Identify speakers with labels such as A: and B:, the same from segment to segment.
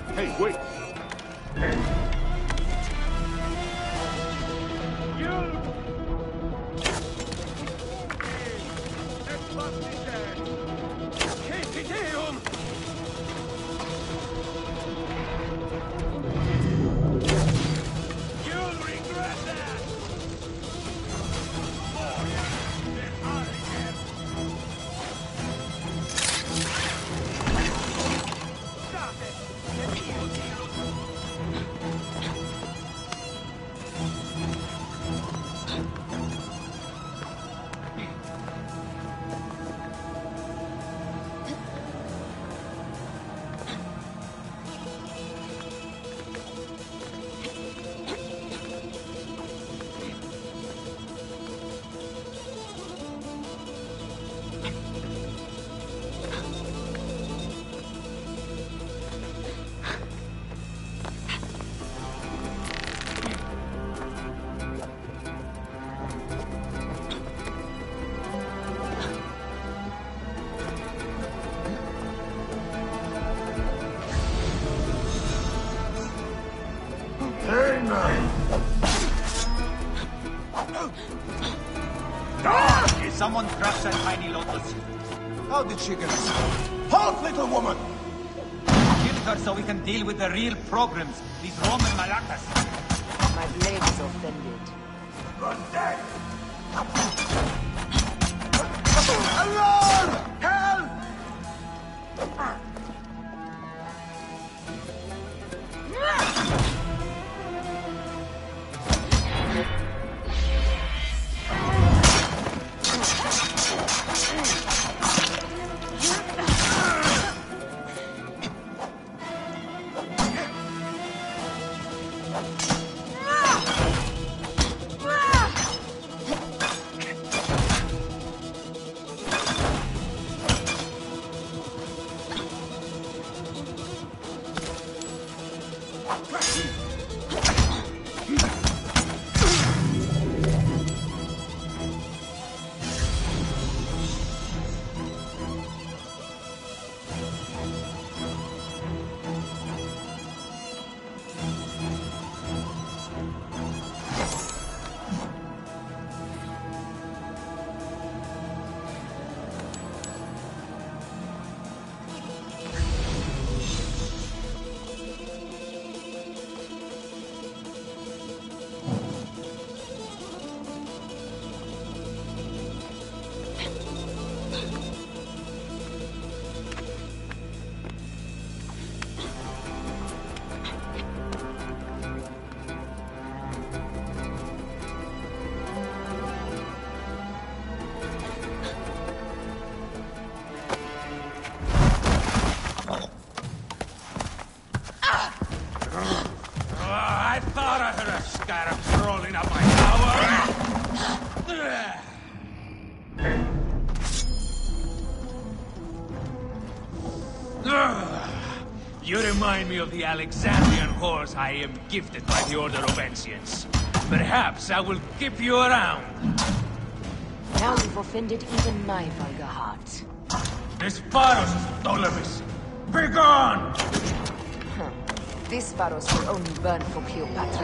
A: Hey, wait!
B: Someone crushed that tiny lotus.
C: How did she get us? Halt, little woman!
B: Kill her so we can deal with the real problems. These Roman malacas.
D: My blade is offended.
C: Run dead! Alone! Help!
A: You remind me of the Alexandrian horse I am gifted by the Order of Ancients. Perhaps I will keep you around.
D: Now you've offended even my vulgar heart.
A: Disparos, Ptolemies! Begone!
D: This Pharos will only burn for Cleopatra.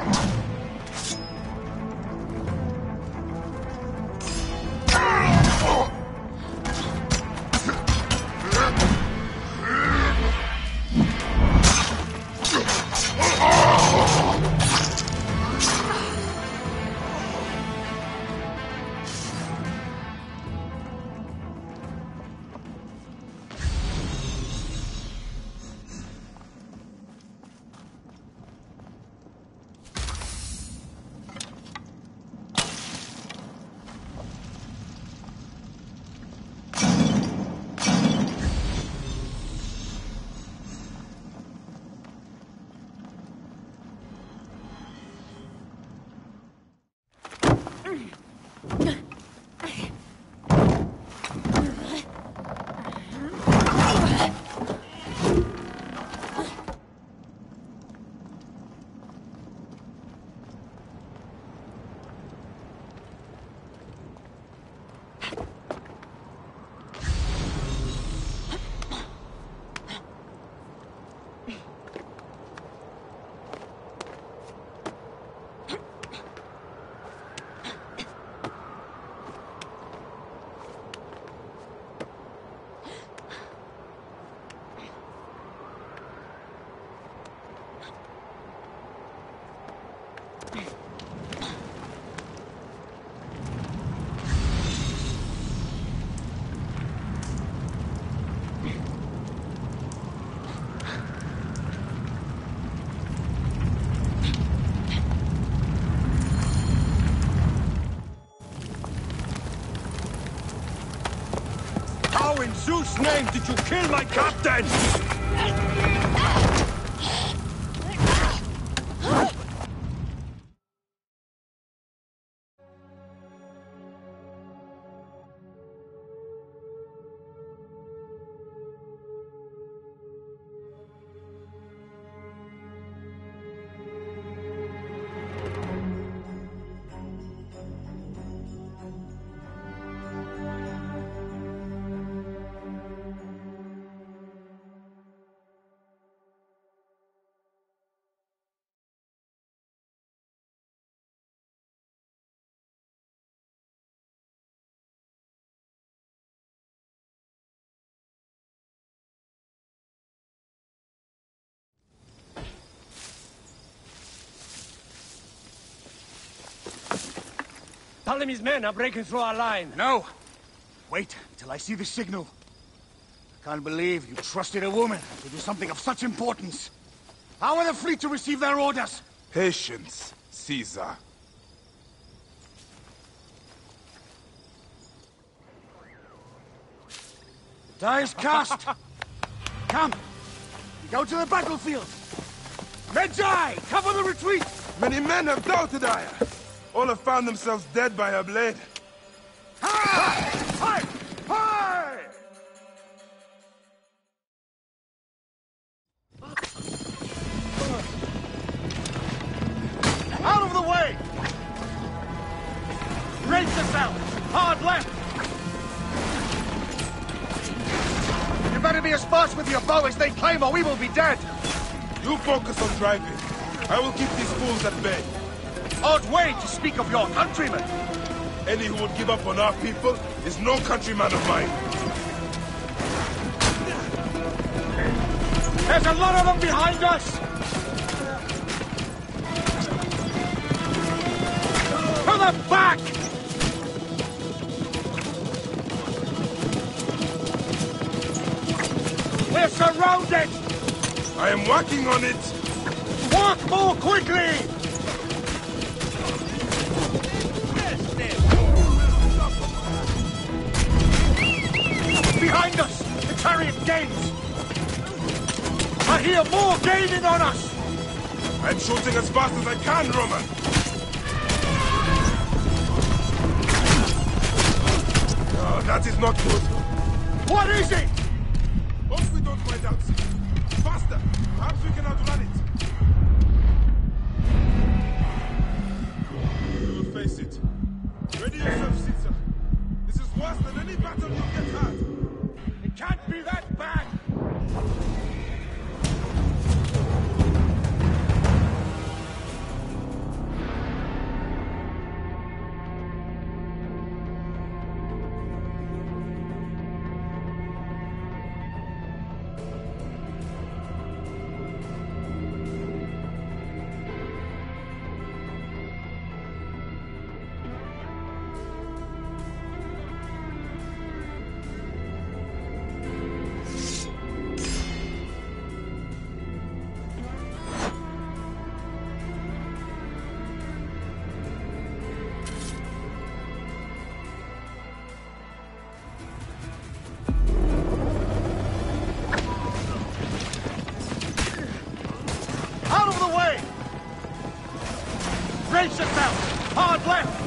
C: Zeus' name did you kill my captain? Ptolemy's men are breaking through our line.
E: No! Wait till I see the signal. I can't believe you trusted a woman to do something of such importance. How are the fleet to receive their orders?
C: Patience, Caesar.
E: Die is cast. Come, go to the battlefield. Medjay, cover the retreat.
C: Many men have doubted Aya. All have found themselves dead by her blade.
E: Hi! Hi! Hi! Out of the way! Raise yourself! Hard left! You better be as fast with your bow as they claim or we will be dead!
C: You focus on driving. I will keep these fools at bay.
E: Odd way to speak of your countrymen!
C: Any who would give up on our people is no countryman of mine.
E: There's a lot of them behind us! To the back! We're surrounded!
C: I am working on it!
E: Work more quickly! Behind us! The chariot gains! I hear more gaining on us!
C: I'm shooting as fast as I can, Roman! Oh, that is not good.
E: What is it?
C: Hope we don't find out. Faster! Perhaps we can outrun it. We will face it. Ready yourself, Caesar. This is worse than any battle you'll get had.
E: It can't be that bad! Brace yourself! Hard left!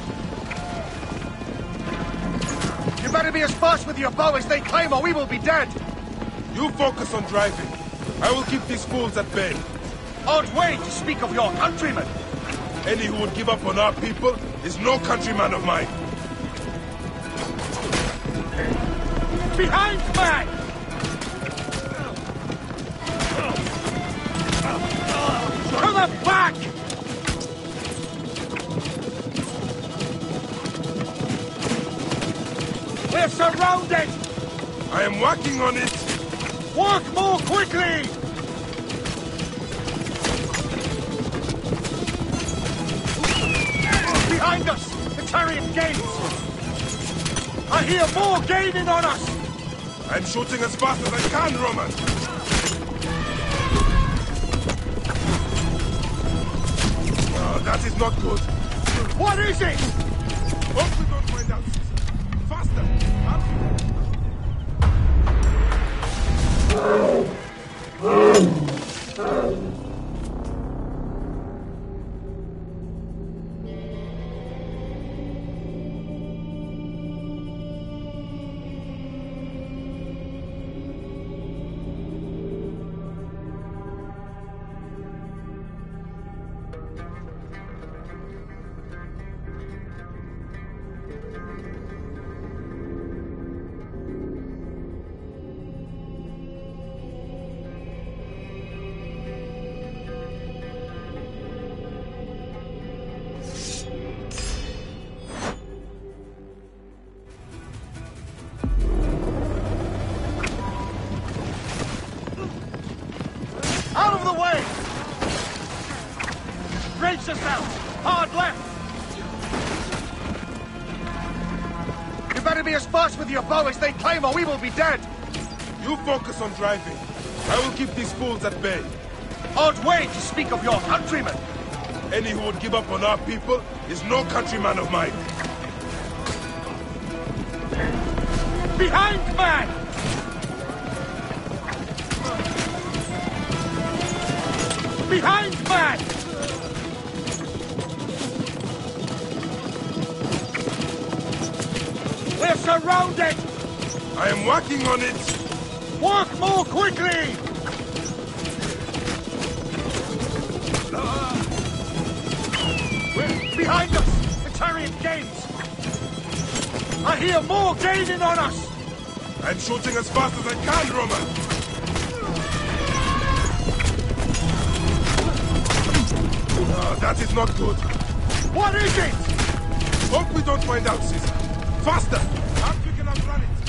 E: You better be as fast with your bow as they claim or we will be dead!
C: You focus on driving. I will keep these fools at bay.
E: Odd way to speak of your countrymen!
C: Any who would give up on our people is no countryman of mine.
E: Behind man! To the back! We're surrounded!
C: I am working on it!
E: Work more quickly! Behind us! The chariot gains! I hear more gaining on us!
C: I'm shooting as fast as I can, Roman! Oh, that is not good.
E: What is it?
C: Hope we don't find out. Faster!
E: Out of the way! Brace yourself! Hard left! You better be as fast with your bow as they claim or we will be dead!
C: You focus on driving. I will keep these fools at bay.
E: Odd way to speak of your countrymen!
C: Any who would give up on our people is no countryman of mine.
E: Behind, man! Behind, man! We're surrounded!
C: I am working on it!
E: Work more quickly! Behind us! The chariot gains! I hear more gaining on us!
C: I'm shooting as fast as I can, Roman! Oh, that is not good.
E: What is it?
C: Hope we don't find out, Caesar. Faster! How quick can I run it?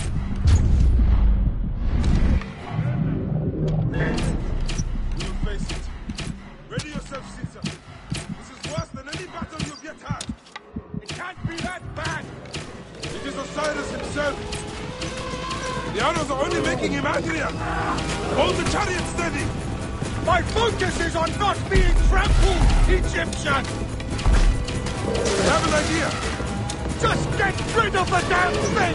C: We will face it. Ready yourself, Caesar. This is worse than any battle you've yet had.
E: It can't be that bad!
C: It is Osiris himself. The arrows are only making him angrier. Hold the chariot steady.
E: My focus is on not being trampled, Egyptian!
C: I have an idea.
E: Just get rid of the damn thing!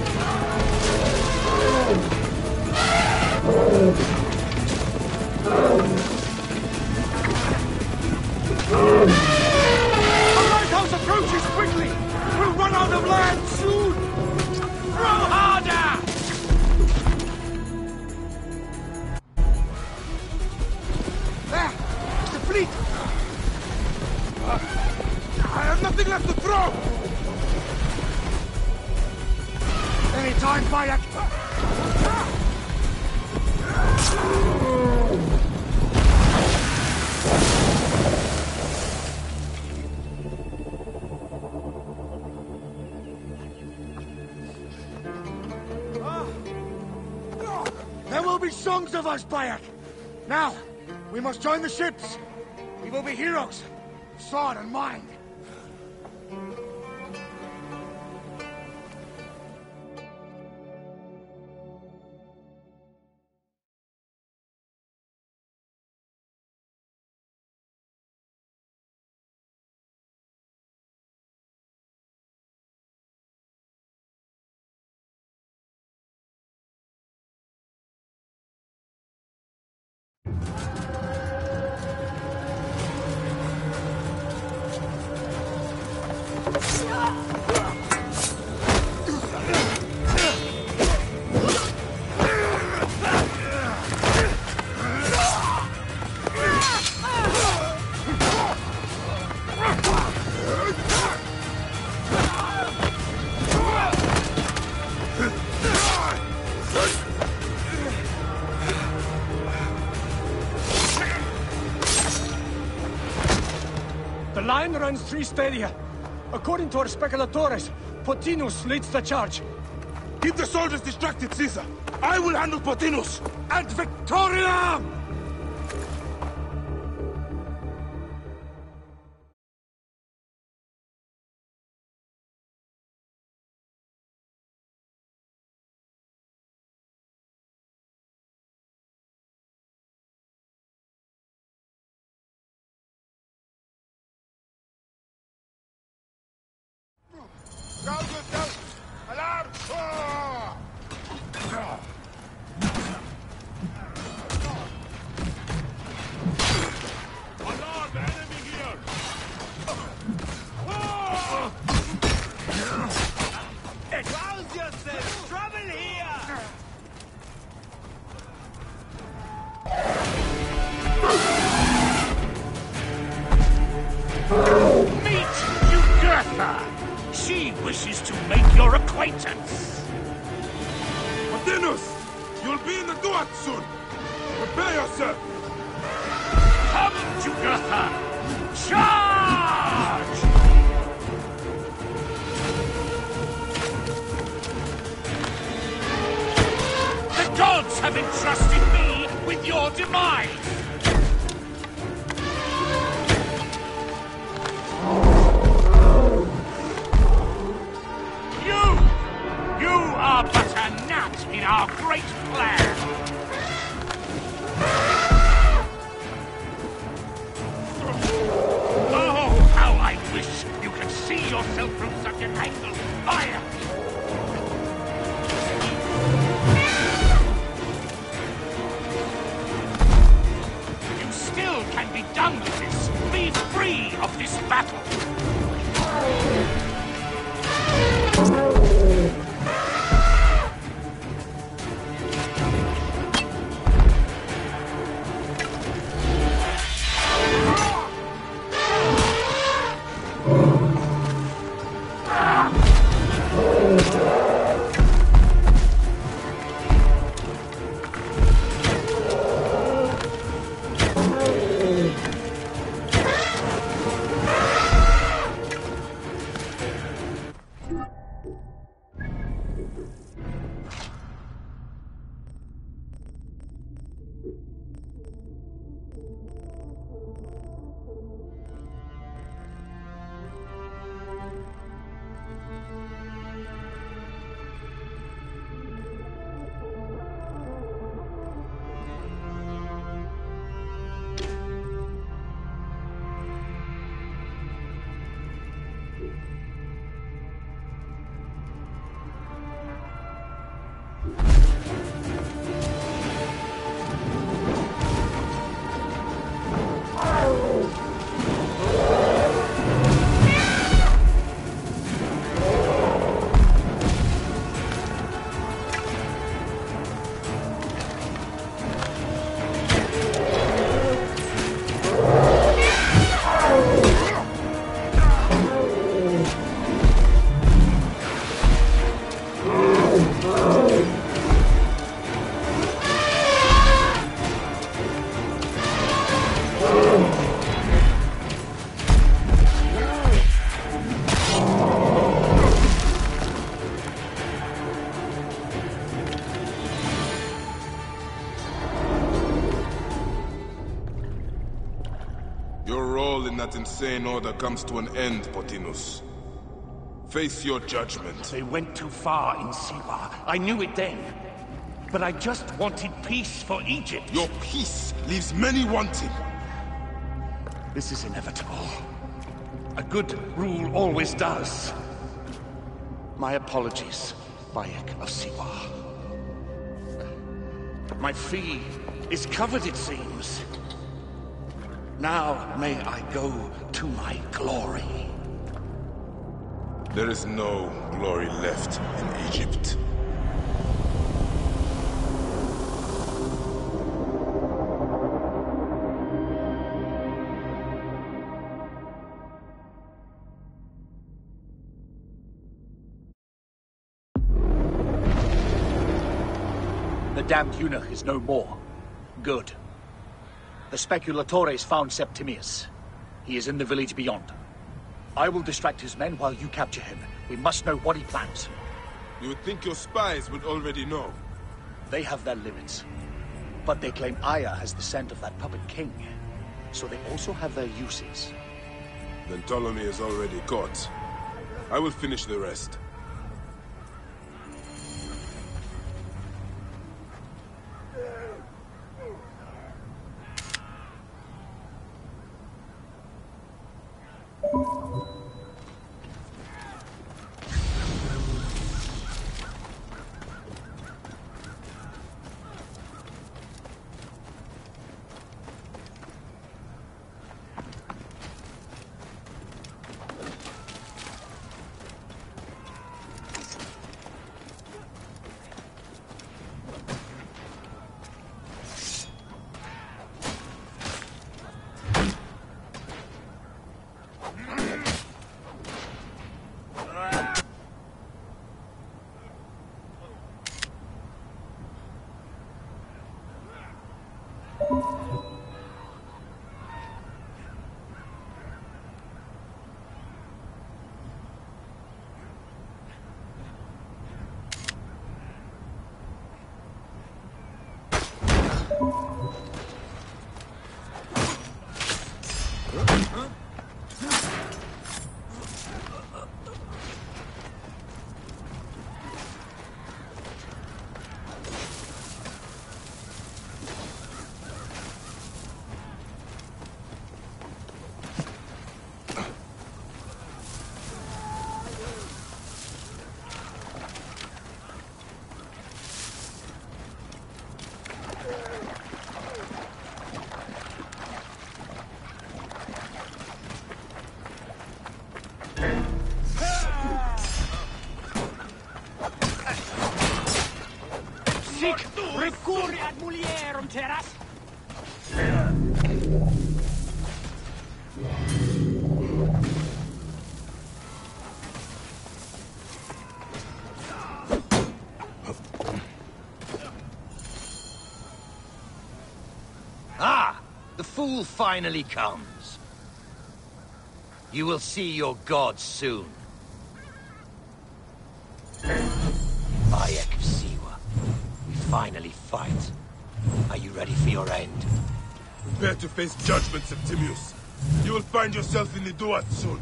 E: The lighthouse approaches quickly! We'll run out of land soon! Throw harder! There! The fleet!
C: I have nothing left to throw.
E: Any time, Bayek! There will be songs of us, Bayek! Now, we must join the ships! We will be heroes! Sword and mind! The line runs 3 stadia. According to our speculatores, Pothinus leads the charge.
C: Keep the soldiers distracted, Caesar. I will handle Pothinus.
E: And Victoria!
C: Alarm! what, son? Prepare yourself!
A: Come, Jugurtha! Charge! The gods have entrusted me with your demise! You are but a gnat in our great plan! Oh, how I wish you could see yourself from such an angle! Fire! You still can be done with this! Be free of this battle!
C: That insane order comes to an end, Pothinus. Face your judgment.
A: They went too far in Siwa. I knew it then. But I just wanted peace for Egypt.
C: Your peace leaves many wanting.
A: This is inevitable. A good rule always does. My apologies, Bayek of Siwa. My fee is covered, it seems. Now may I go to my glory.
C: There is no glory left in Egypt.
F: The damned eunuch is no more. Good. The Speculatores found Septimius. He is in the village beyond. I will distract his men while you capture him. We must know what he plans.
C: You would think your spies would already know.
F: They have their limits. But they claim Aya has the scent of that puppet king. So they also have their uses.
C: Then Ptolemy is already caught. I will finish the rest.
A: Sic recurri ad mulierum teras.
G: Ah! The fool finally comes. You will see your gods soon. Bayek of Siwa. We finally fight. Are you ready for your end?
C: Prepare to face judgment, Septimius. You will find yourself in the Duat soon.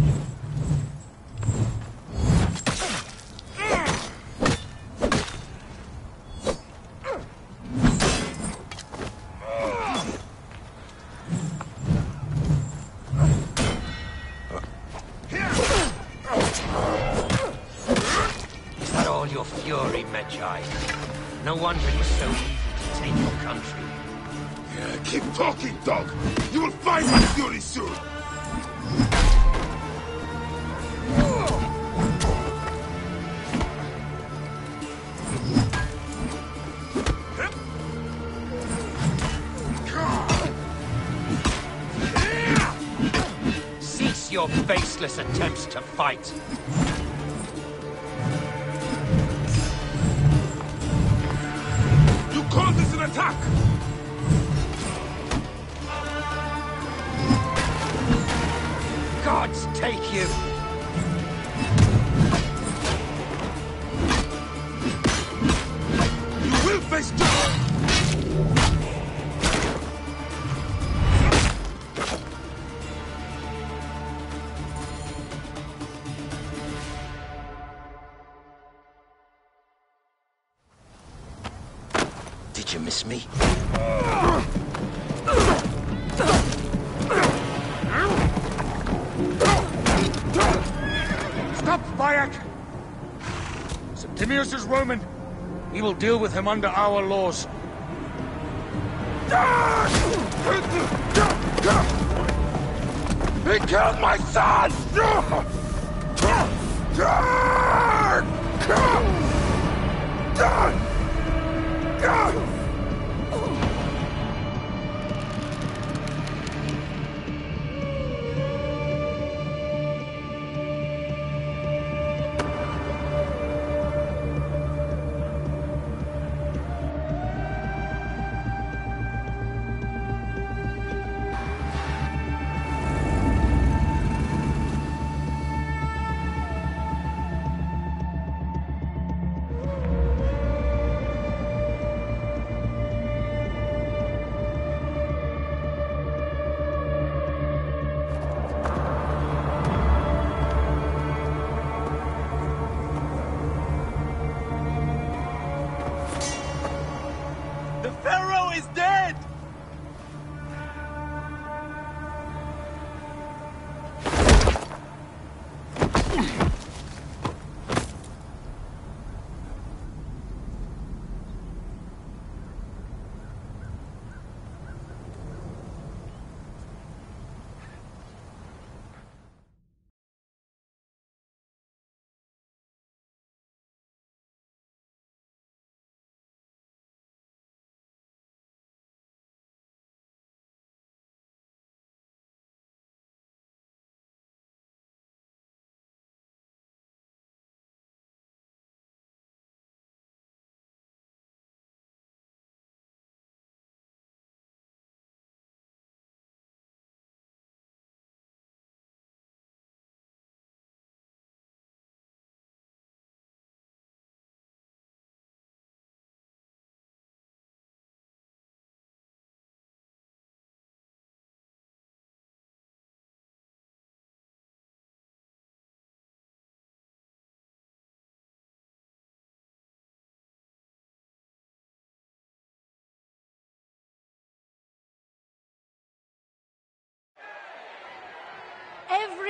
G: Is that all your fury, Medjay? No wonder it was so easy to take your country.
C: Yeah, keep talking, dog. You will find my fury soon.
G: Cease your faceless attempts to fight.
C: You call this an attack?
G: Gods take you!
C: You will face judgment!
G: Did you miss me?
E: Stop, Bayek! Septimius is Roman. We will deal with him under our laws.
C: He killed my son!
B: The Pharaoh is dead!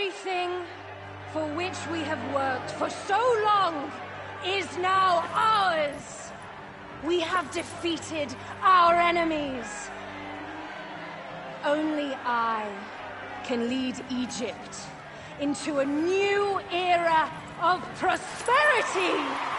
D: Everything for which we have worked for so long is now ours. We have defeated our enemies. Only I can lead Egypt into a new era of prosperity.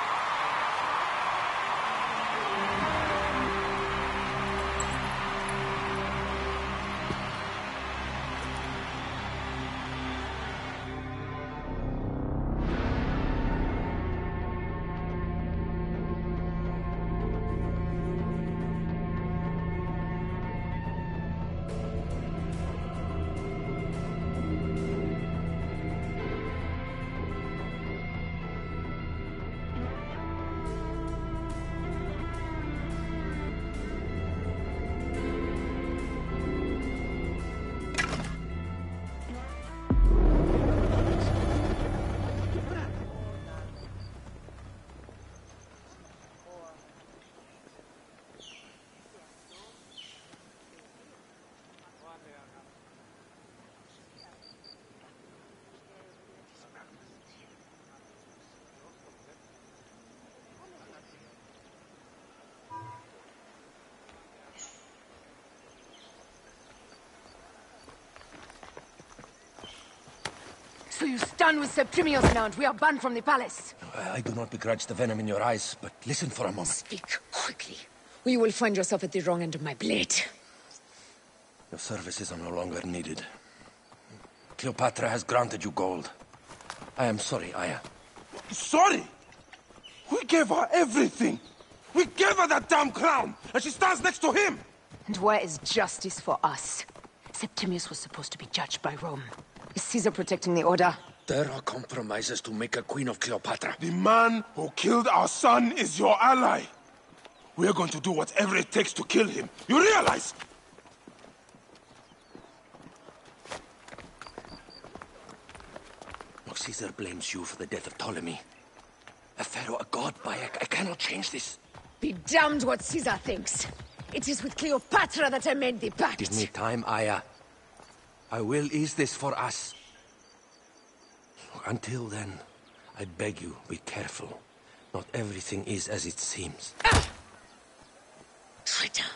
H: So you stand with Septimius now, and we are banned from the palace.
G: I do not begrudge the venom in your eyes, but listen for a moment.
H: Speak quickly. or you will find yourself at the wrong end of my blade.
G: Your services are no longer needed. Cleopatra has granted you gold. I am sorry, Aya.
C: Sorry? We gave her everything. We gave her that damn crown, and she stands next to him.
H: And where is justice for us? Septimius was supposed to be judged by Rome. Is Caesar protecting the order?
G: There are compromises to make a queen of Cleopatra.
C: The man who killed our son is your ally. We're going to do whatever it takes to kill him. You realize?
G: Caesar blames you for the death of Ptolemy. A pharaoh, a god, I cannot change this.
H: Be damned what Caesar thinks. It is with Cleopatra that I made the pact.
G: Give me time, Aya. I will ease this for us. Until then, I beg you, be careful. Not everything is as it seems.
H: Ah! Traitor.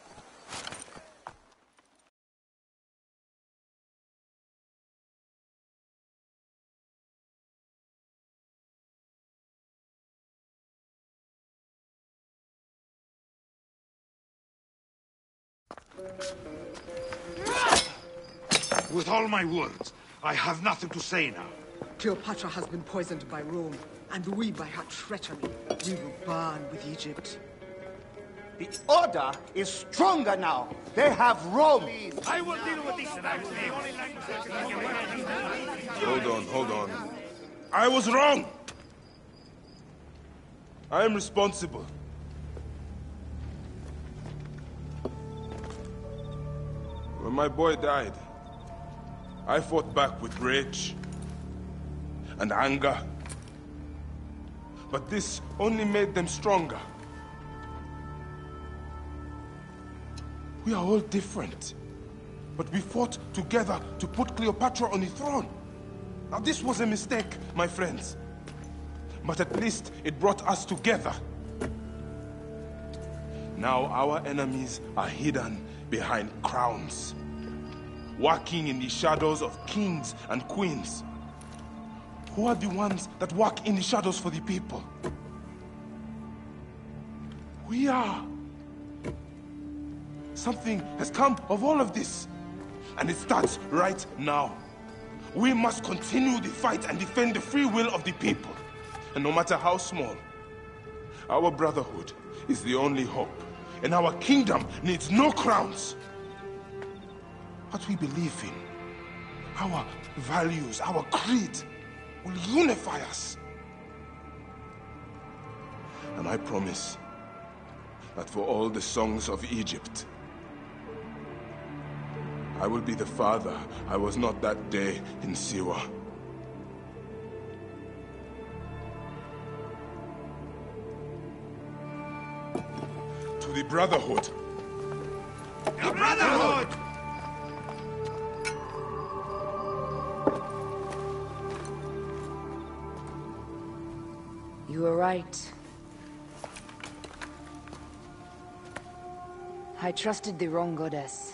I: With all my words, I have nothing to say now.
J: Cleopatra has been poisoned by Rome, and we by her treachery. We will burn with Egypt.
E: The order is stronger now. They have Rome.
I: I will deal with this.
C: Hold on. I was wrong. I am responsible. When my boy died, I fought back with rage and anger. But this only made them stronger. We are all different. But we fought together to put Cleopatra on the throne. Now this was a mistake, my friends. But at least it brought us together. Now our enemies are hidden behind crowns, walking in the shadows of kings and queens. Who are the ones that walk in the shadows for the people? We are. Something has come of all of this, and it starts right now. We must continue the fight and defend the free will of the people. And no matter how small, our brotherhood is the only hope. And our kingdom needs no crowns. What we believe in, our values, our creed, will unify us. And I promise that for all the songs of Egypt, I will be the father I was not that day in Siwa. To the Brotherhood.
I: The Brotherhood!
H: You were right. I trusted the wrong goddess.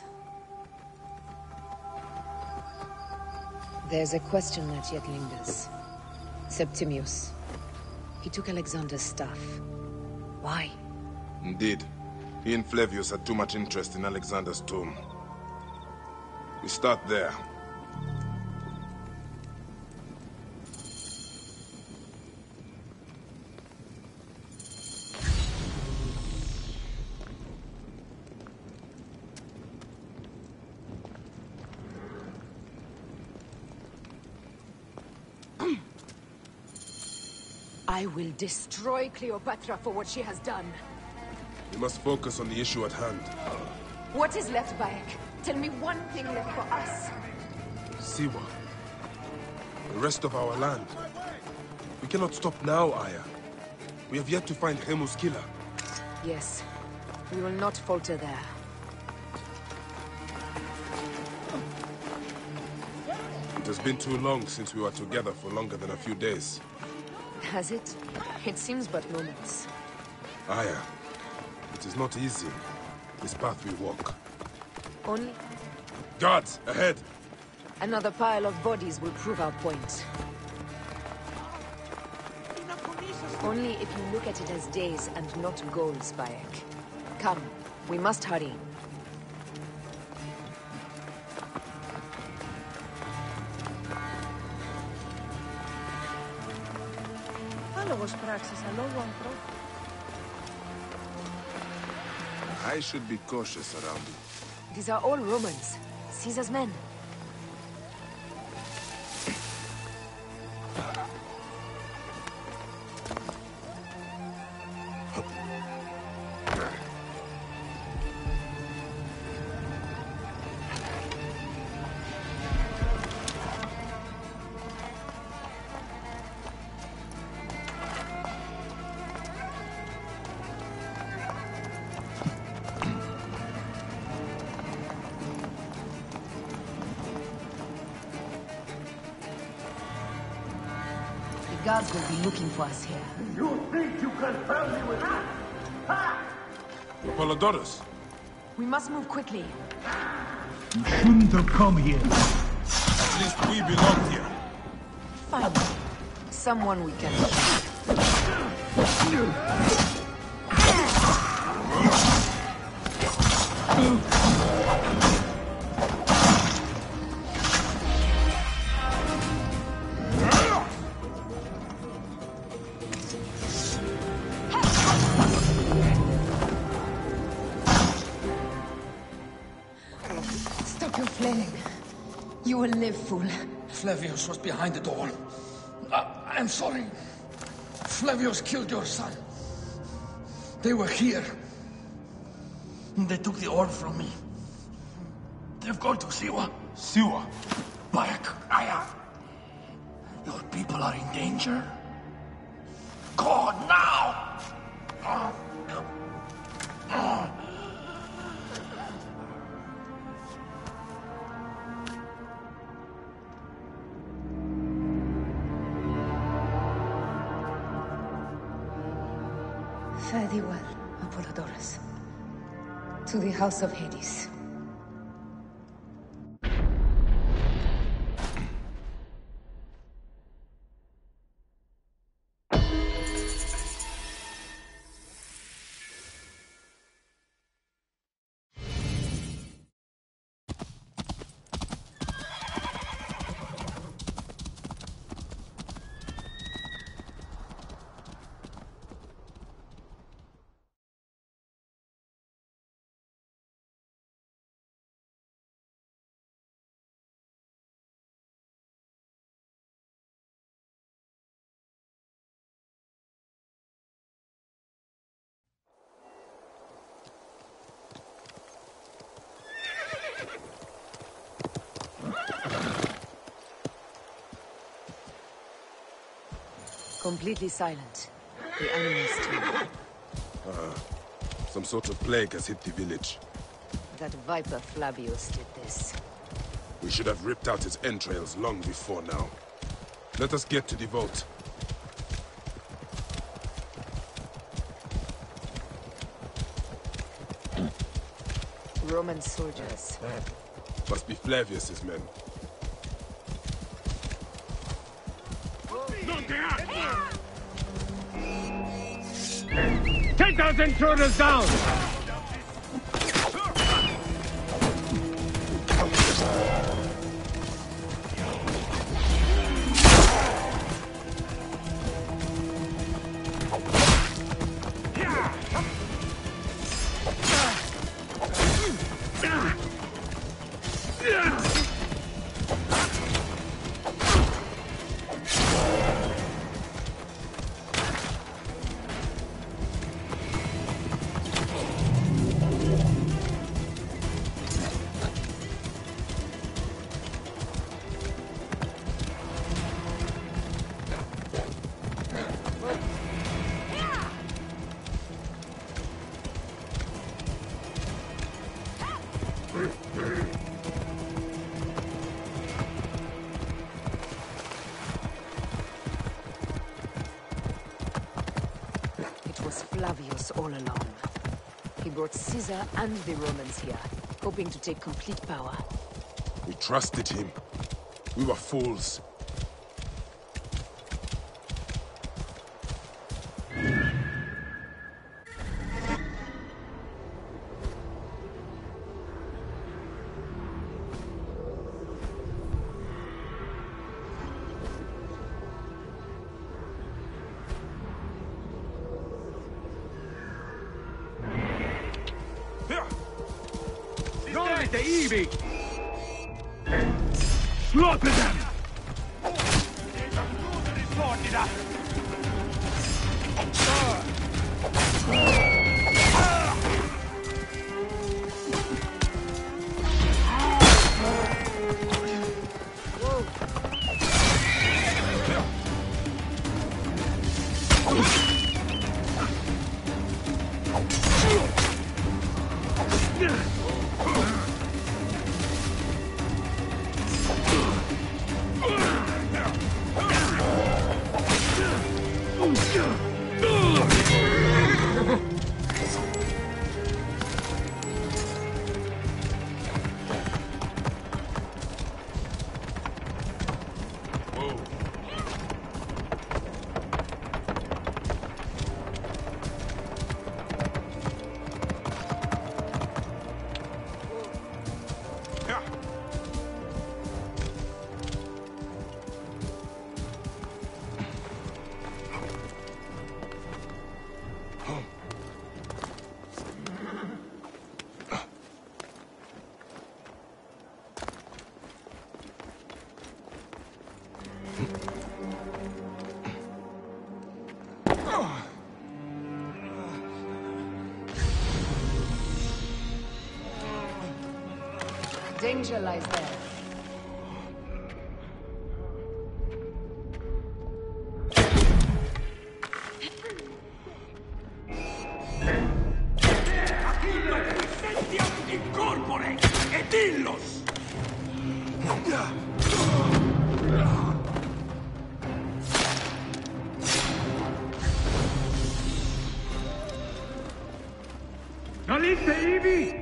H: There's a question that yet lingers. Septimius. He took Alexander's stuff. Why?
C: Indeed. He and Flavius had too much interest in Alexander's tomb. We start there.
H: I will destroy Cleopatra for what she has done.
C: We must focus on the issue at hand.
H: What is left, Bayek? Tell me one thing left for us.
C: Siwa. The rest of our land. We cannot stop now, Aya. We have yet to find Remu's killer.
H: Yes. We will not falter there.
C: It has been too long since we were together for longer than a few days.
H: Has it? It seems but moments.
C: Aya, it is not easy, this path we walk.
H: Only?
C: Guards, ahead!
H: Another pile of bodies will prove our point. Only if you look at it as days and not goals, Bayek. Come, we must hurry.
C: I should be cautious around you.
H: These are all Romans. Caesar's men. The guards will be looking for us here.
E: You think you can help me with that? Ha!
C: Apollodorus!
H: We must move quickly.
E: You shouldn't have come here.
C: At least we belong here.
H: Fine. Someone we can. Stop your flailing. You will live, fool.
G: Flavius was behind the door. I'm sorry. Flavius killed your son. They were here. They took the orb from me. They've gone to Siwa.
C: Siwa?
G: Bayek, Aya. Your people are in danger. Go now!
H: Fare thee well, Apollodorus. To the House of Hades. Completely silent. The animals too.
C: Some sort of plague has hit the village.
H: That viper Flavius did this.
C: We should have ripped out his entrails long before now. Let us get to the vault.
H: Roman soldiers.
C: Must be Flavius's men.
A: Take those intruders down!
H: Flavius all along. He brought Caesar and the Romans here, hoping to take complete power.
C: We trusted him. We were fools.
A: Slaughter them!
H: Danger lies there.
A: Incorpore e dillos! Salite ivi!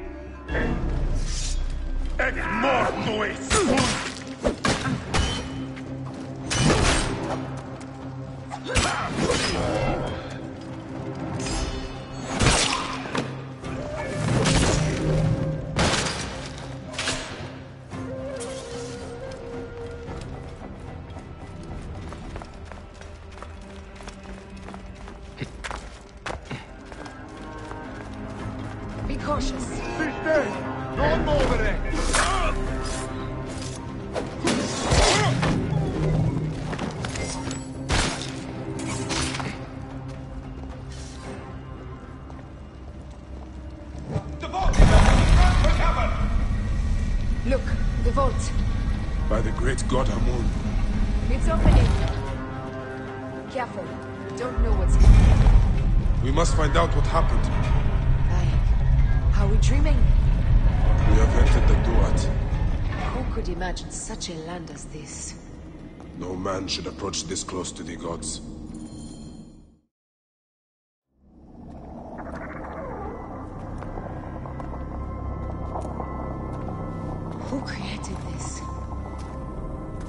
I: Et mortuis!
H: Be cautious.
I: Non muovere!
H: Look, the vault.
C: By the great god Amun.
H: It's opening. Careful. Don't know what's happening.
C: We must find out what happened.
H: Are we dreaming?
C: We have entered the Duat.
H: Who could imagine such a land as this?
C: No man should approach this close to the gods.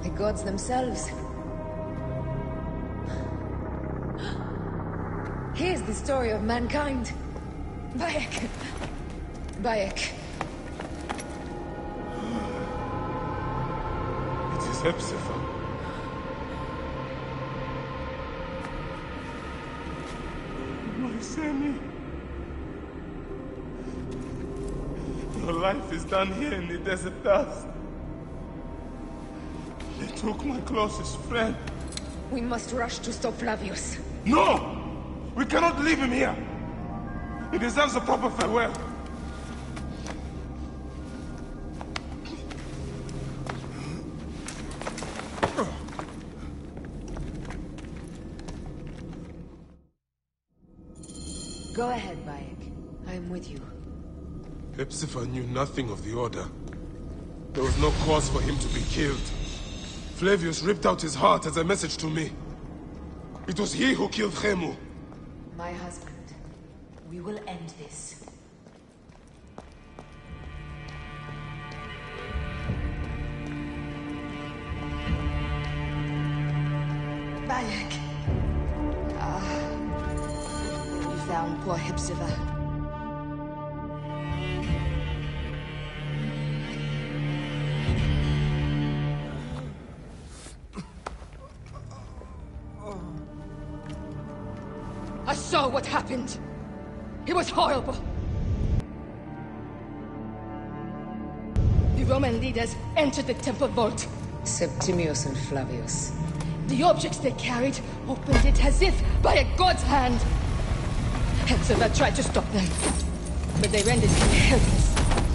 H: The gods themselves. Here's the story of mankind. Bayek. Bayek.
C: It is Hepzibah. My Sammy. Your life is done here in the desert dust. They took my closest friend.
H: We must rush to stop Flavius.
C: No! We cannot leave him here! He deserves a proper farewell.
H: Go ahead, Bayek. I am with you.
C: Hepzibah knew nothing of the Order. There was no cause for him to be killed. Flavius ripped out his heart as a message to me. It was he who killed Khemu.
H: My husband. We will end this. Bayek. You found poor Hepzibah. I saw what happened. It was horrible. The Roman leaders entered the temple vault.
K: Septimius and Flavius.
H: The objects they carried opened it as if by a god's hand. Hepzibah tried to stop them, but they rendered him helpless.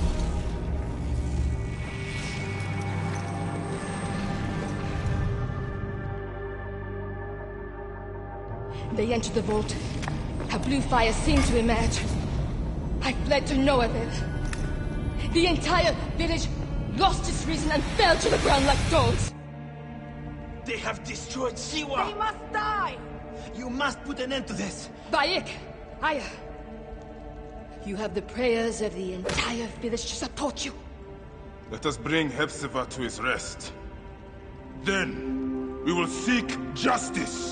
H: They entered the vault. A blue fire seemed to emerge. I fled to no avail. The entire village lost its reason and fell to the ground like dogs.
A: They have destroyed Siwa!
D: They must die!
A: You must put an end to this!
H: Bayek! Aya! You have the prayers of the entire village to support you.
C: Let us bring Hepzibah to his rest. Then, we will seek justice!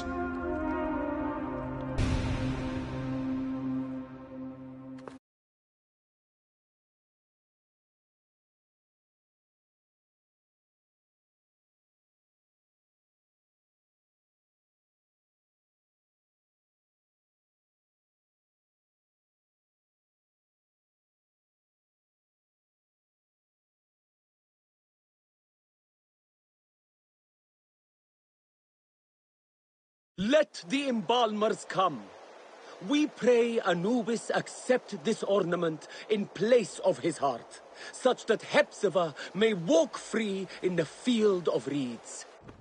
L: Let the embalmers come. We pray Anubis accept this ornament in place of his heart, such that Hepzibah may walk free in the field of reeds.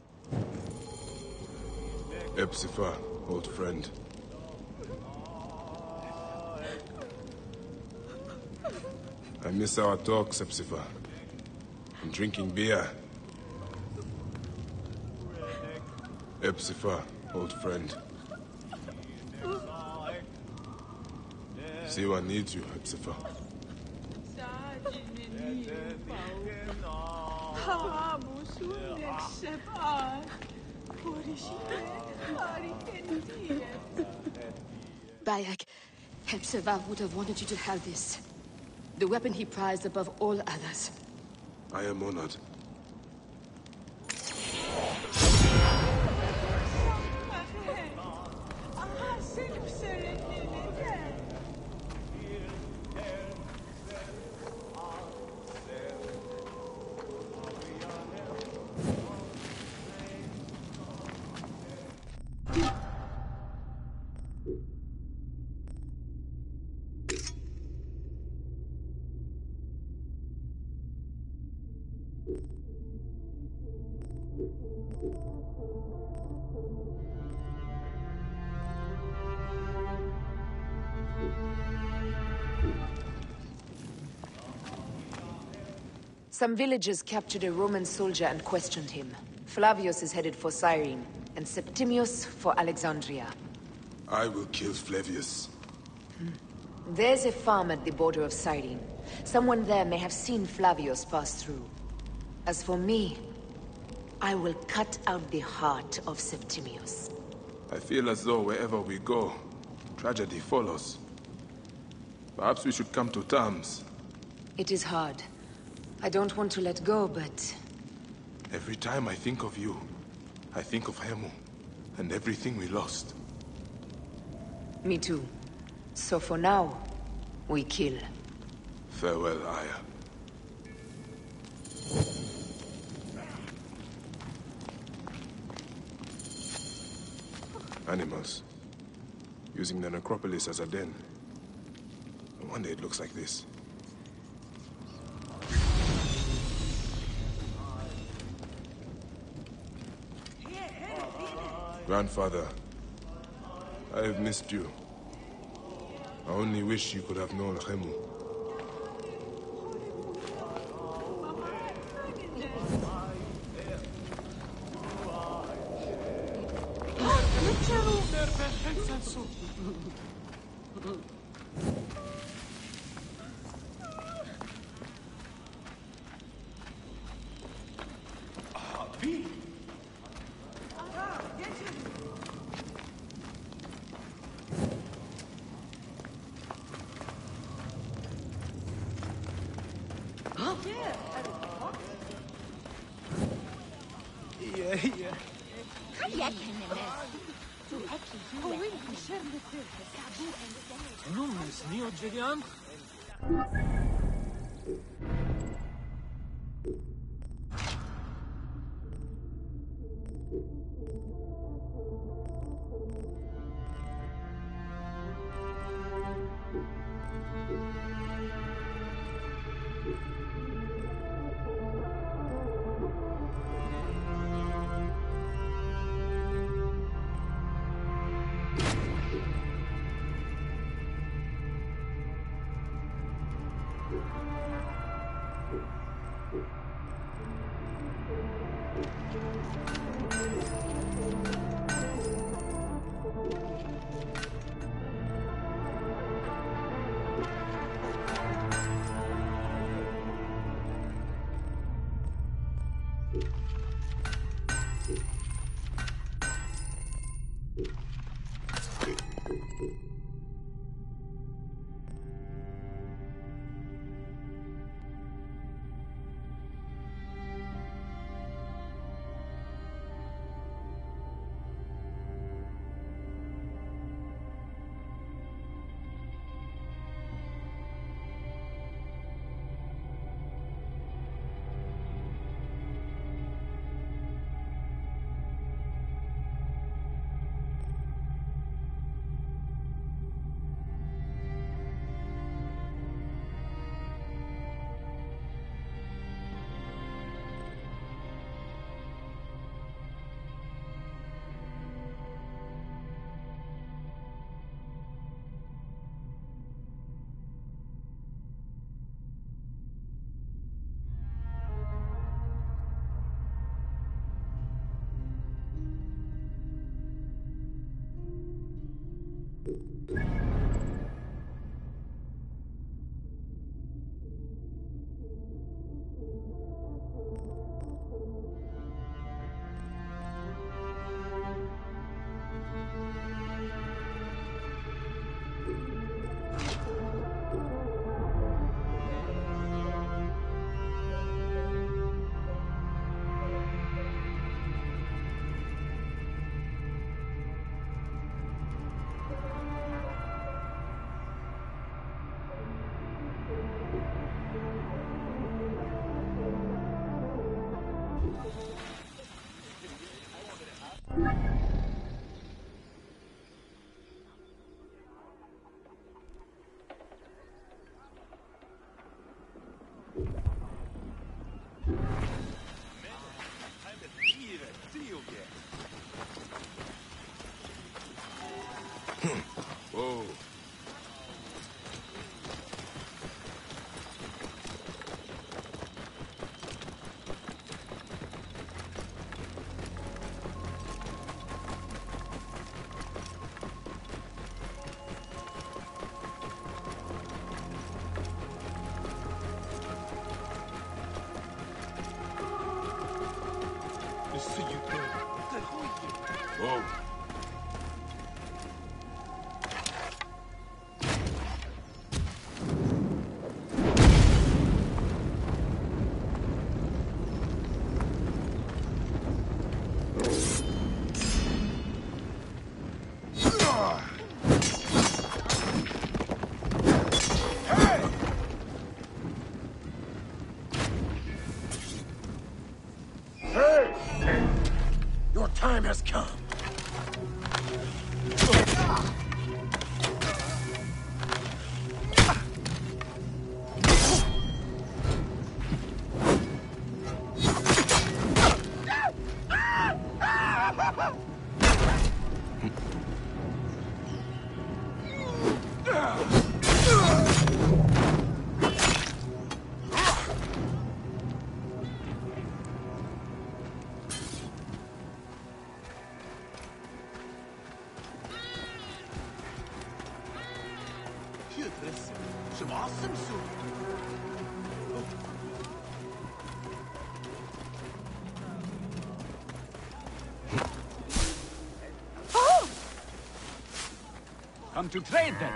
C: Hepzibah, old friend. I miss our talks, Hepzibah. And drinking beer. Hepzibah, old friend. Siwa needs you, Hepzibah.
H: Bayek, Hepzibah would have wanted you to have this. The weapon he prized above all others.
C: I am honored.
H: Some villagers captured a Roman soldier and questioned him. Flavius is headed for Cyrene, and Septimius for Alexandria.
C: I will kill Flavius.
H: There's a farm at the border of Cyrene. Someone there may have seen Flavius pass through. As for me,
K: I will cut out the heart of Septimius.
C: I feel as though wherever we go, tragedy follows. Perhaps we should come to terms.
K: It is hard. I don't want to let go, but...
C: Every time I think of you, I think of Hemu, and everything we lost.
K: Me too. So for now, we kill.
C: Farewell, Aya. Animals. Using the necropolis as a den. No wonder it looks like this. Grandfather, I have missed you. I only wish you could have known Hemu. Oh.
L: Your time has come.
B: Come to trade then.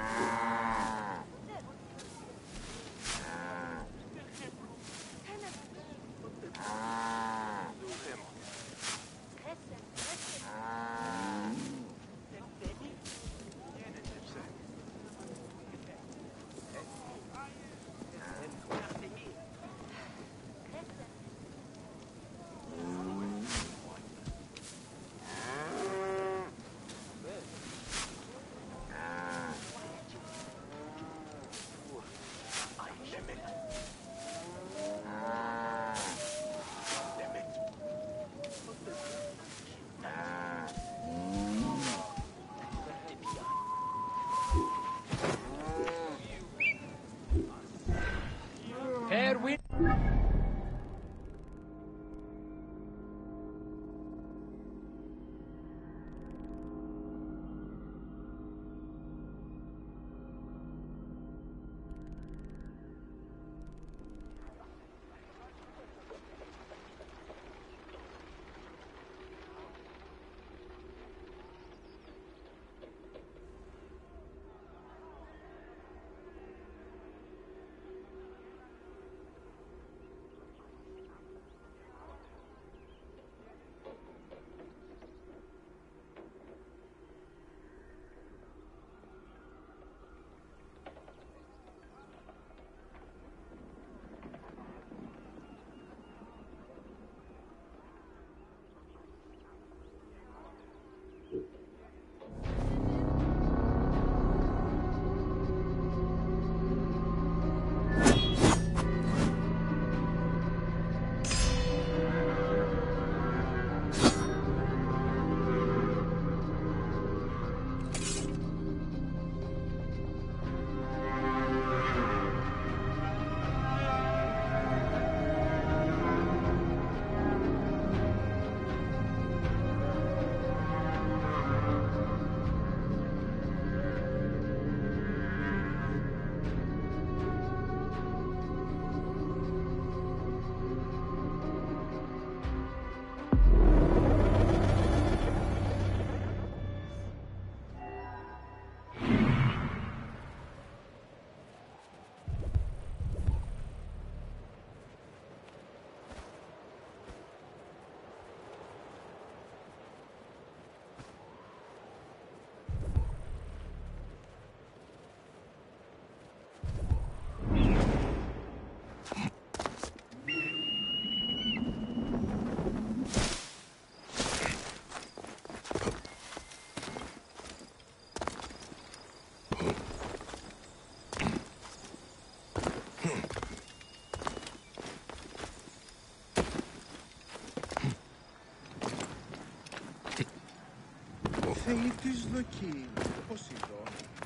C: Θεοί της Λοκή, πώς εδώ.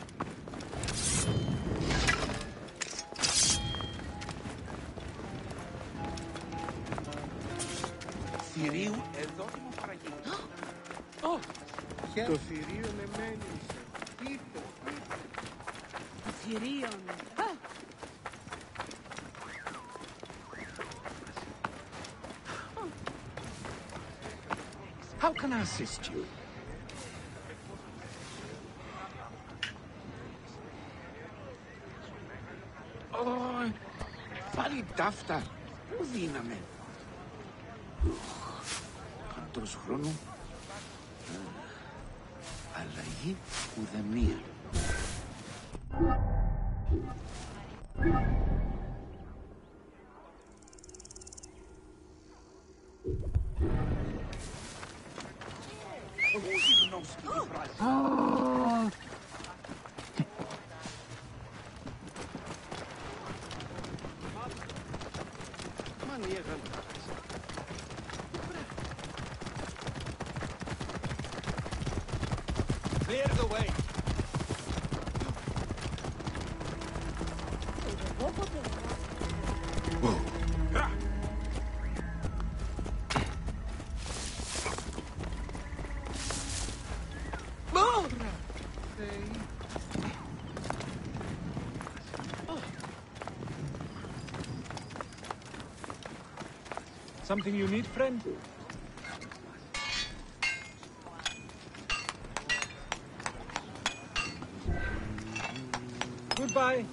C: Θηρίου εδώ μου παραγγείλει. Το θηρίο εμένησε. Ήρθε.
J: Θηρίων.
M: How can I assist you? Πάλι ταύτα. Πού δίναμε. Χαντρός χρόνου. Αλλαγή ουδεμία.
E: Clear the way.
N: Something you need, friend? Goodbye.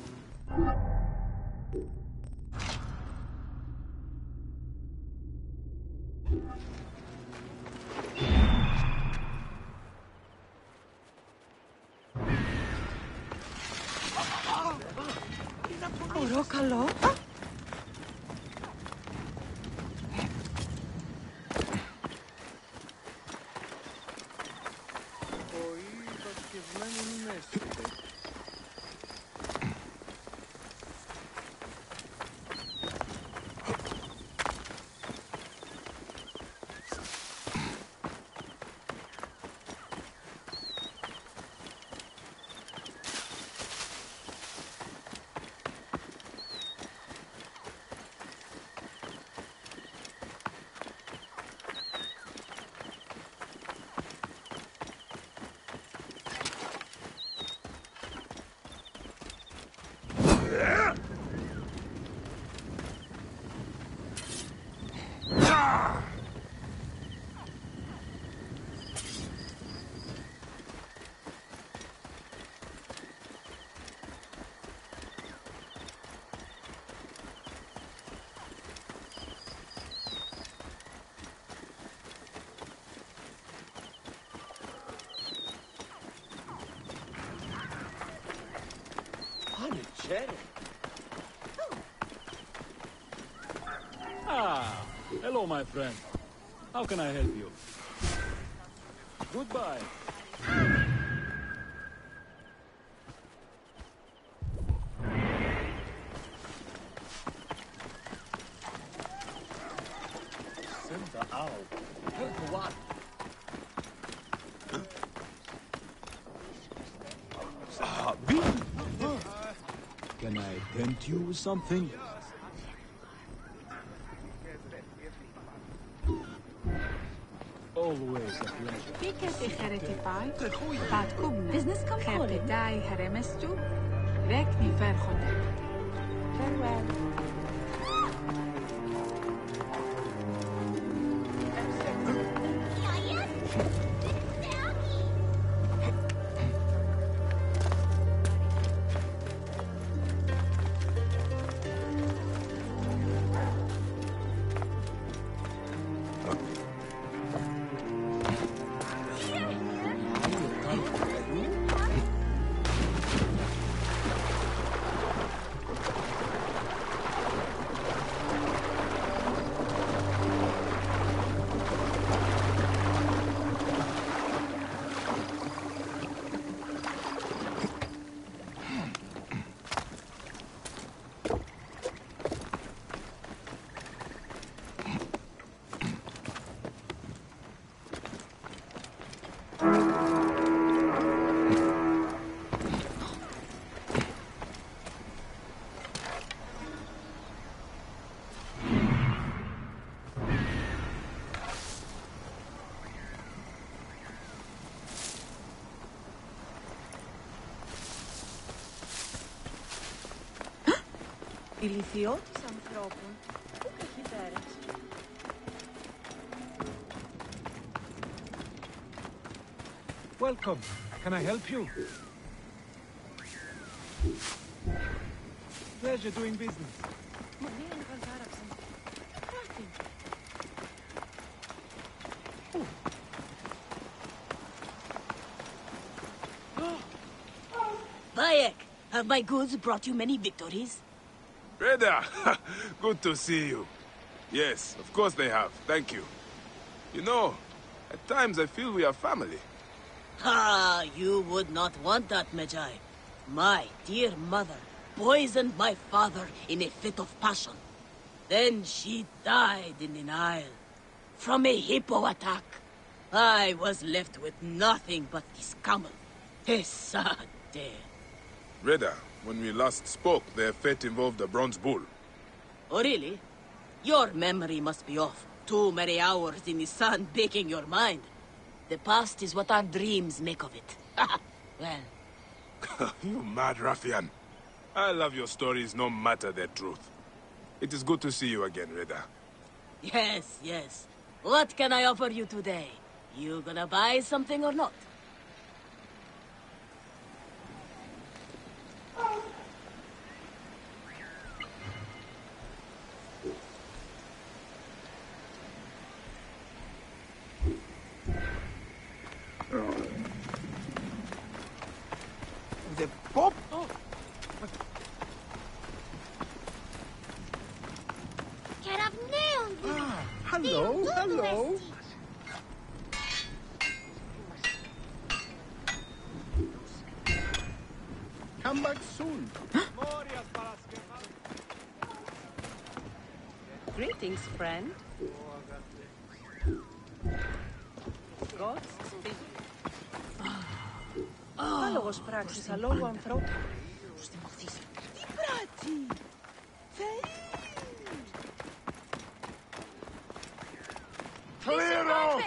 O: Μπορώ καλό.
N: Ah, hello, my friend. How can I help you? Goodbye.
F: Senta au. What?
N: Can I tempt you with something? Always a pleasure.
P: Piketi heretipai, patkum business heretitai heremestu, rekni vergonde. Farewell.
O: Ηλικιώτης ανθρώπων, πού καχυδέρες.
Q: Welcome. Can I help you? Pleasure doing business.
R: Bayek, have my goods brought you many victories?
C: Reda, good to see you. Yes, of course they have. Thank you. You know, at times I feel we are family.
R: Ah, you would not want that, Medjay. My dear mother poisoned my father in a fit of passion. Then she died in the Nile from a hippo attack. I was left with nothing but this camel. A sad day.
C: Reda, when we last spoke, their fate involved a bronze bull.
R: Oh, really? Your memory must be off. Too many hours in the sun baking your mind. The past is what our dreams make of it. Well.
C: You mad ruffian. I love your stories no matter their truth. It is good to see you again, Reda.
R: Yes, yes. What can I offer you today? You gonna buy something or not?
E: The Pope?
G: Hello, hello. Come back soon.
O: Greetings, friend. God's speed. Άλογος πράξης, αλόγου ανθρώπου. Τους θυμωθείς. Τι πράττει! Θεή!
E: Clear off!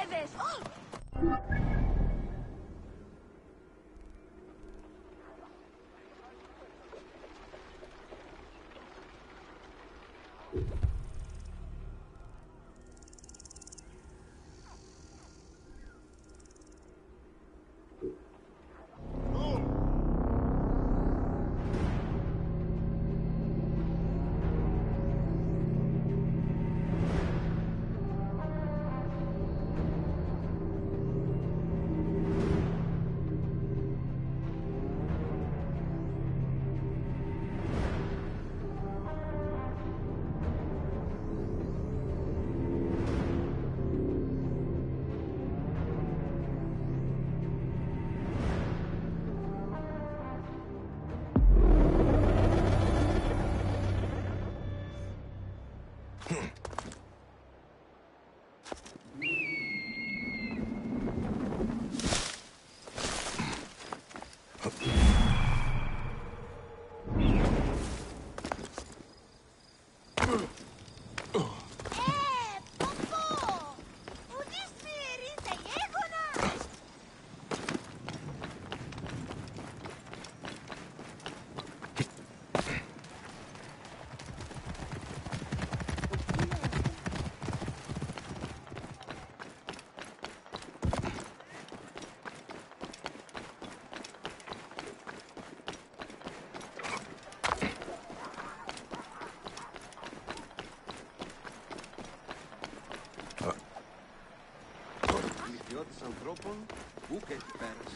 M: ανθρώπων, ούκ έχει πέρας.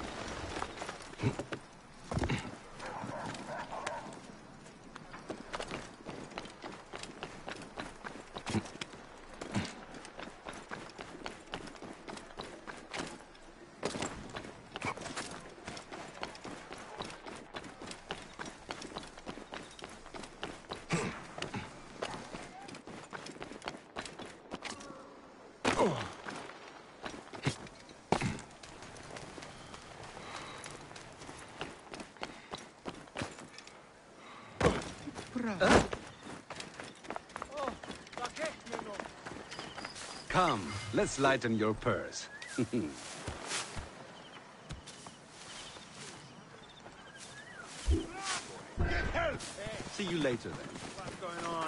S: Come, let's lighten your purse. See you later then.
E: What's going on?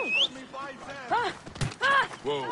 C: Whoa.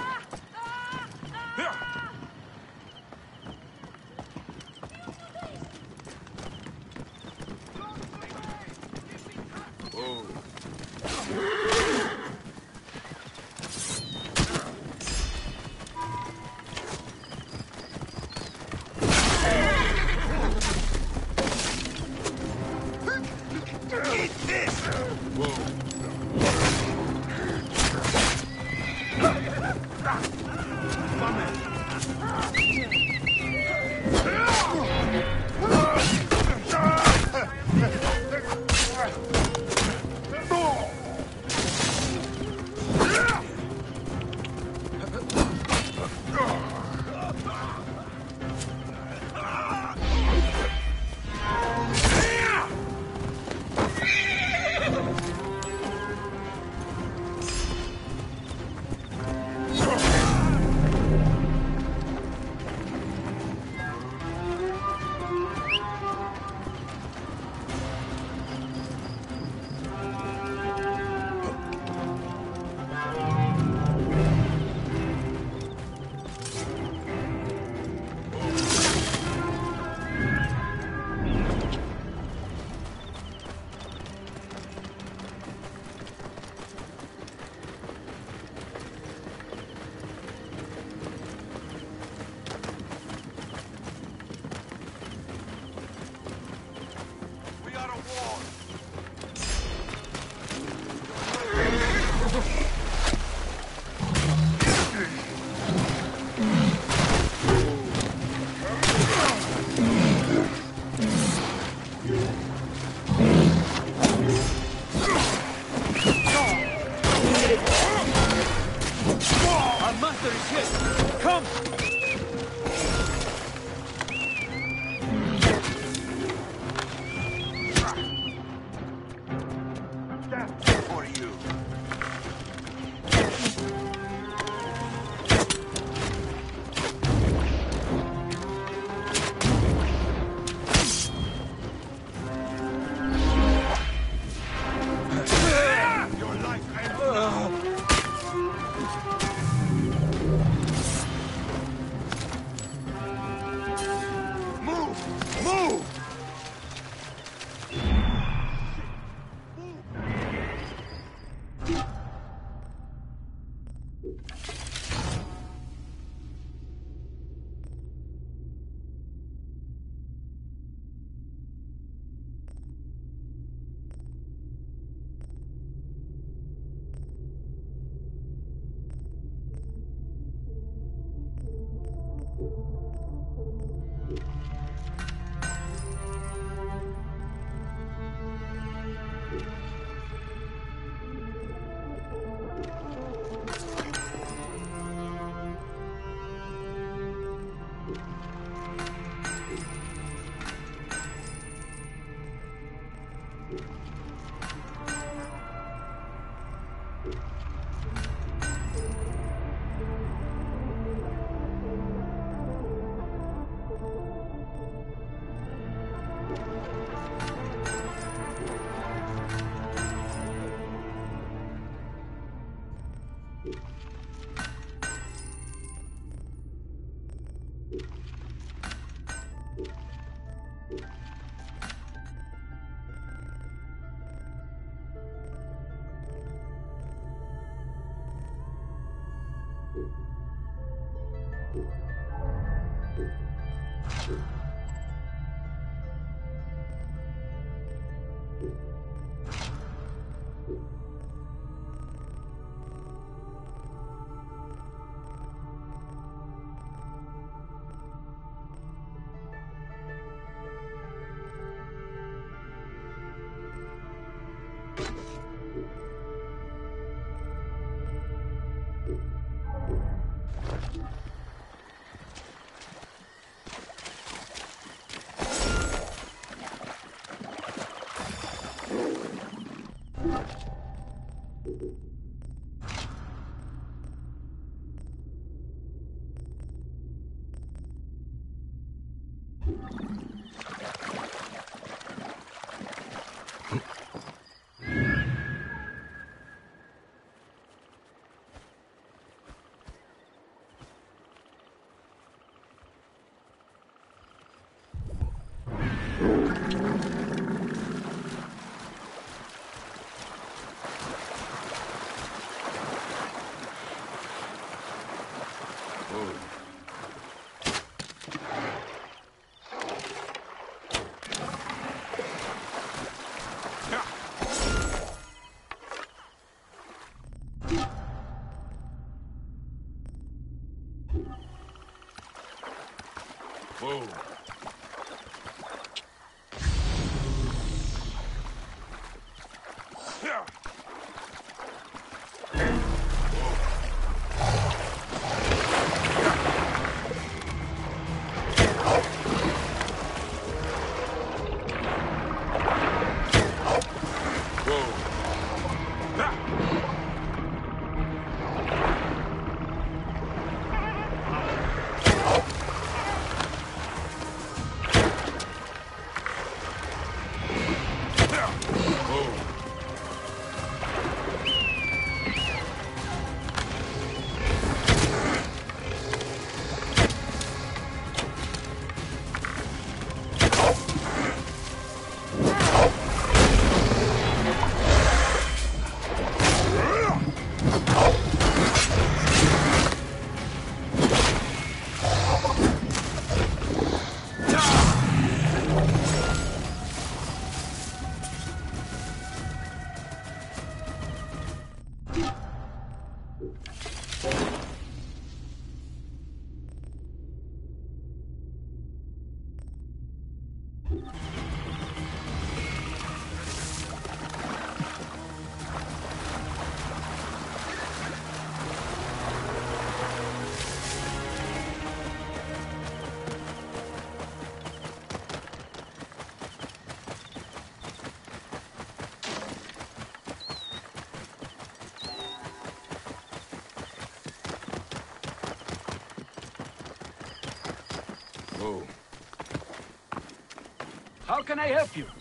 N: How can I help you?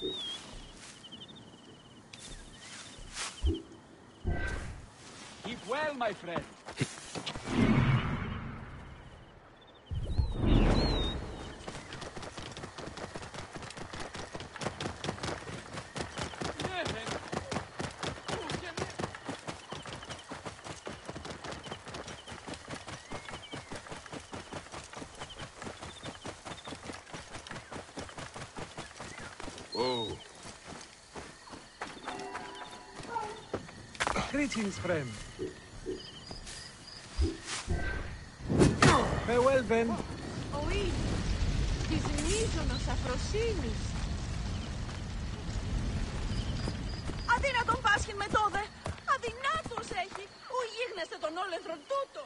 N: Keep well, my friend.
C: Whoa.
Q: Greetings, friend. Farewell, then.
O: Ο ήλιος, της μείζωνος αφροσύνης. Αδύνατον πάσχην με τόδε, αδυνάτος έχει, ου γίγνεστε των όλεθρων τούτων.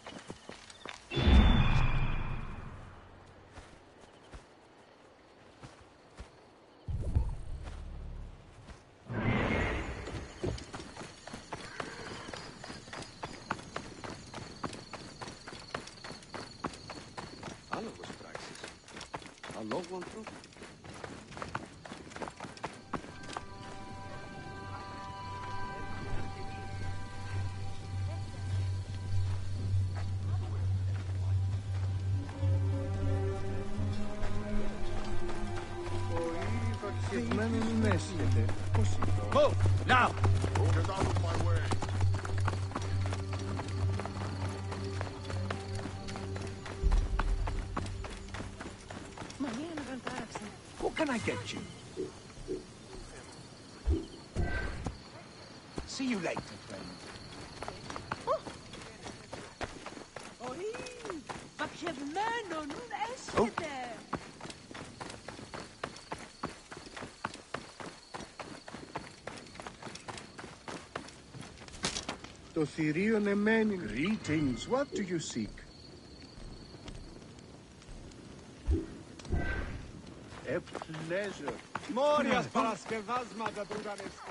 S: Άλογος πράξεις. Αλόγου ανθρώπου.
E: Move! Now!
I: Get out of my way!
E: What can I get you? See you later, friend.
O: Ωρί, παπιευμένο, νουν έσχεται.
T: Το θηρίον εμένει. Greetings, what do you seek? A pleasure.
Q: Μόριας παρασκευάσματα του γανεστή.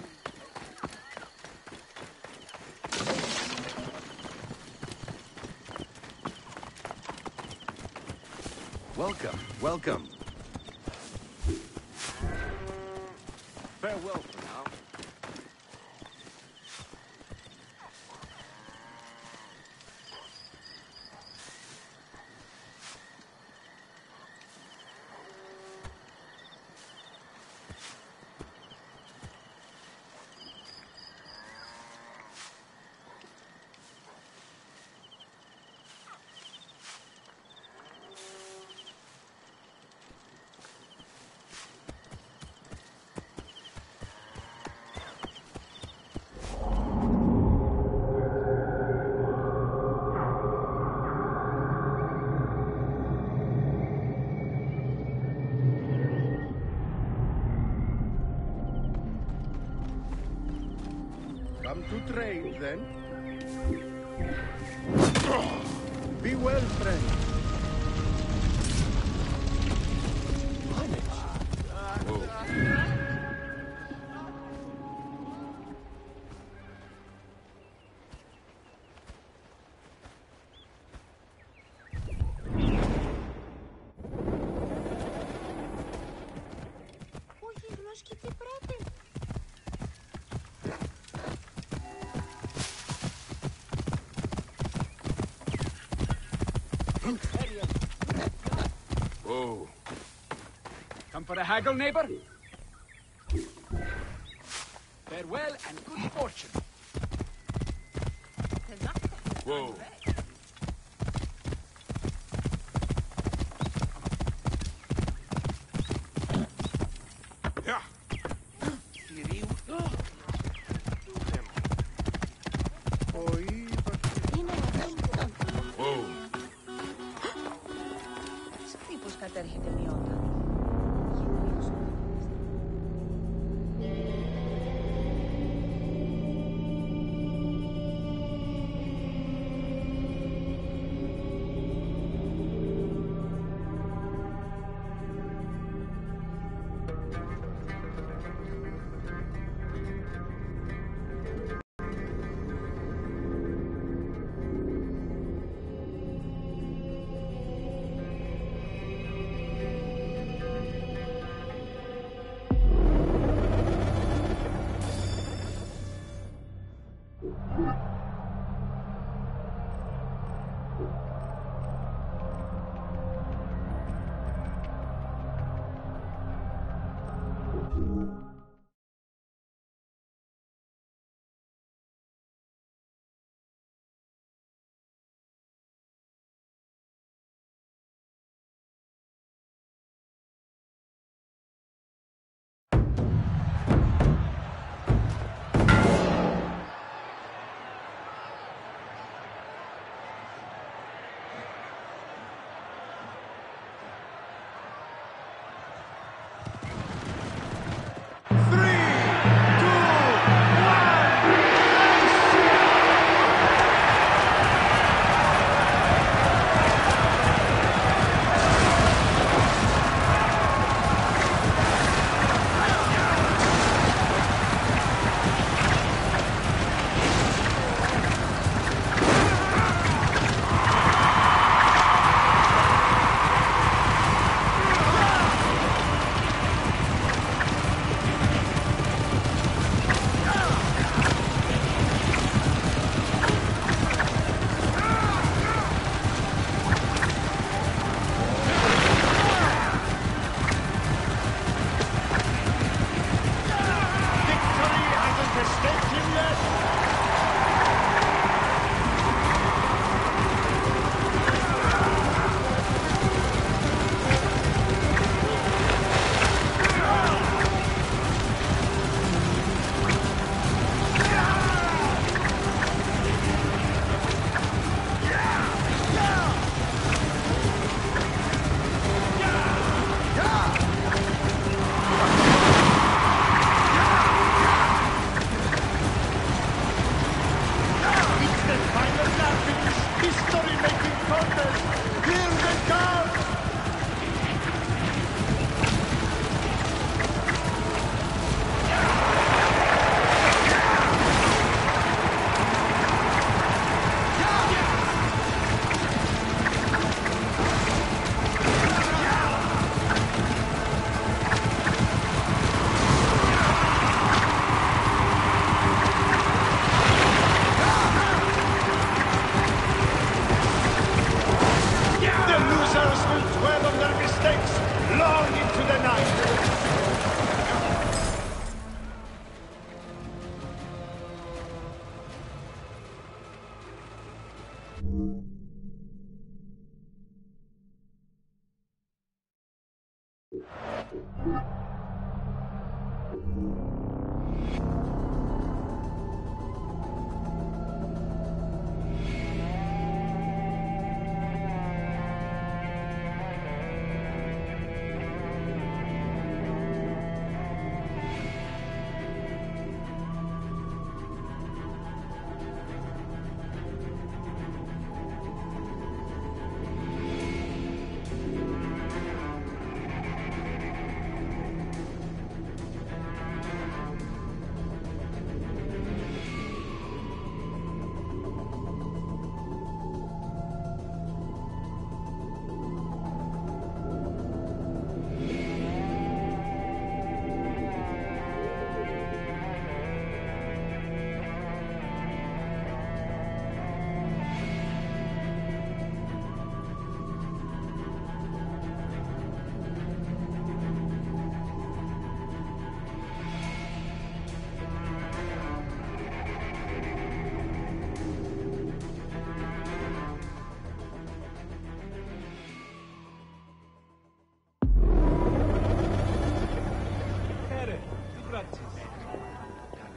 S: Welcome, welcome. Farewell for now.
T: Come to trade, then. Be well, friend.
O: Ο γίγνος και τι πρέπει.
C: Whoa.
N: Come for a haggle, neighbor? Farewell and good fortune.
C: Whoa. Yeah. Whoa.
O: Τύπος κατέρχεται μειώτα.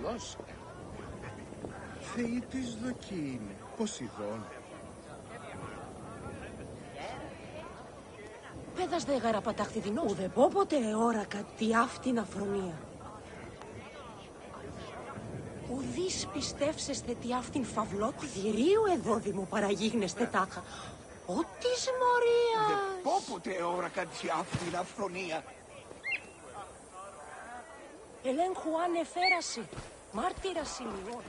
T: καλός. Θεοί της δοκή είναι. Ποσειδών.
O: Πέδας δε γαραπατάχθη ουδε πόποτε όρακα τι αυτήν αφρονία. Ουδείς πιστεύσεστε τι αυτήν φαυλότη δυρίου εδόδη μου παραγίγνεστε τάχα. Ο της Μωρίας.
E: Δε πόποτε όρακα τι αυτήν αφρονία.
O: Ελέγχου αν εφέραση, μάρτυρας ηλιών.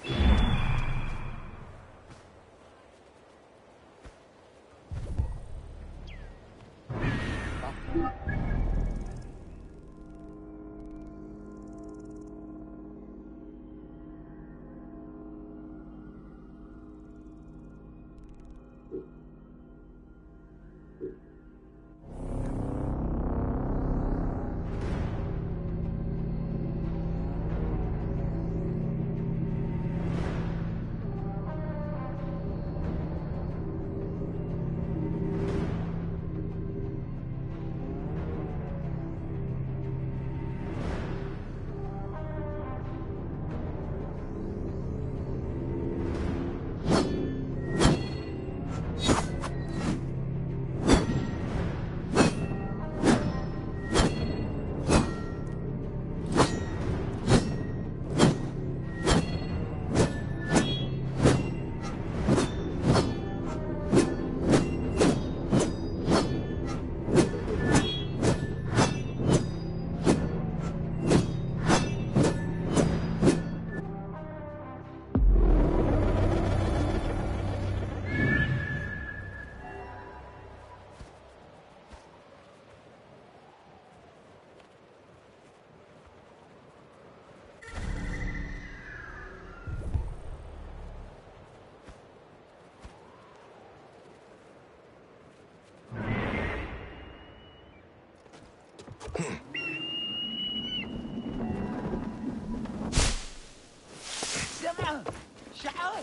E: سمع شعار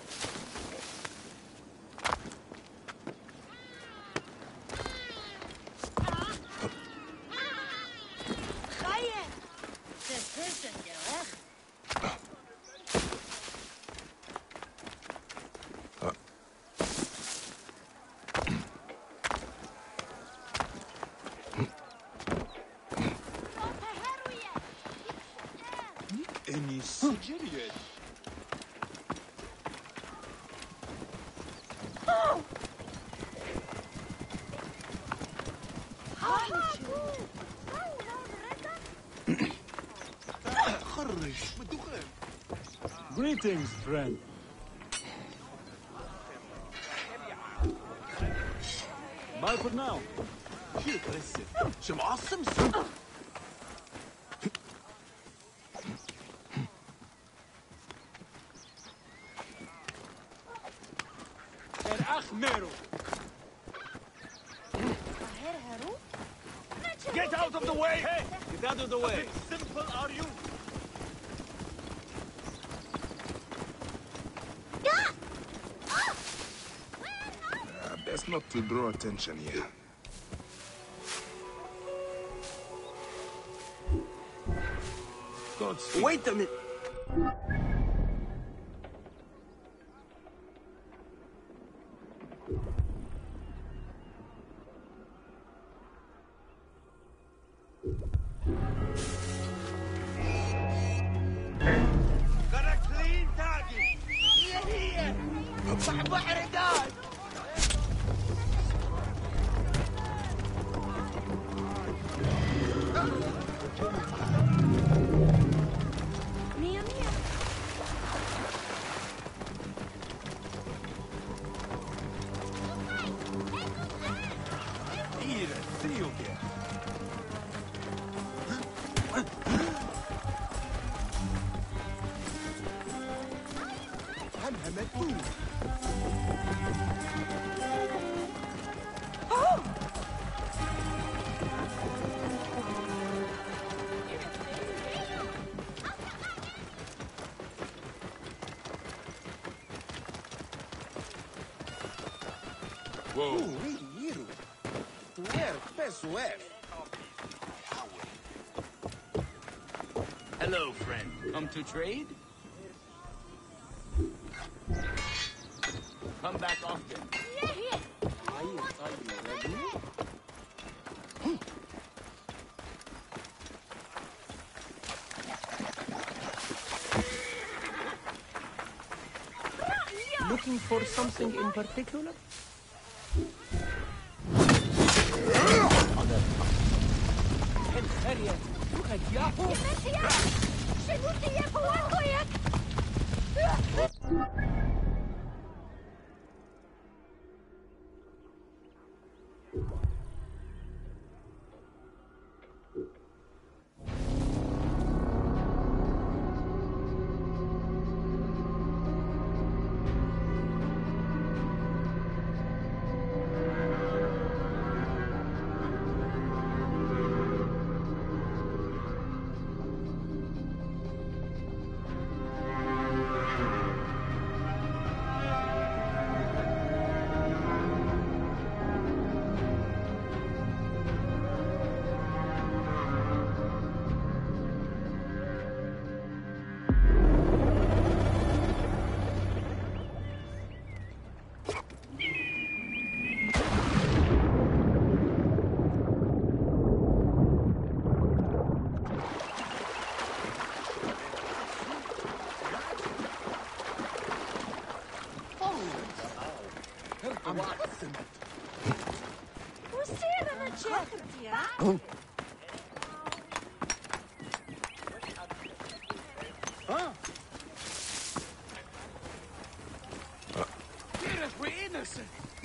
R: خير تسلسل يا اخ
C: Any Sicilian?
N: Greetings, friend. Bye for now.
C: شو aggressive. شو معصم.
E: Get out of the way!
N: Hey, get out of the way.
E: Simple are you?
C: Best not to draw attention here. Godspeed.
T: Wait a minute.
E: Got a clean target! Here! بحر داد!
O: مية مية.
C: Whoa.
A: Hello, friend. Come to trade? Come back often.
L: Are you ready? Looking for something in particular?
A: We're innocent.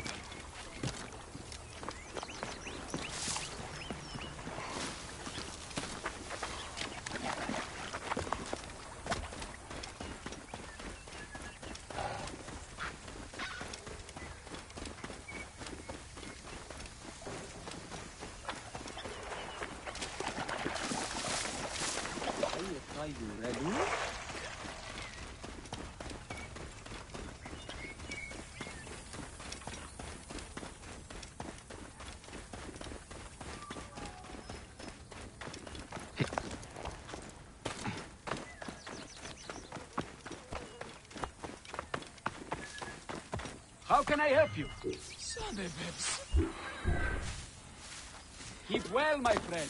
L: Are you ready?
N: How can I help you? Sunday, Bibbs. Keep well, my friend.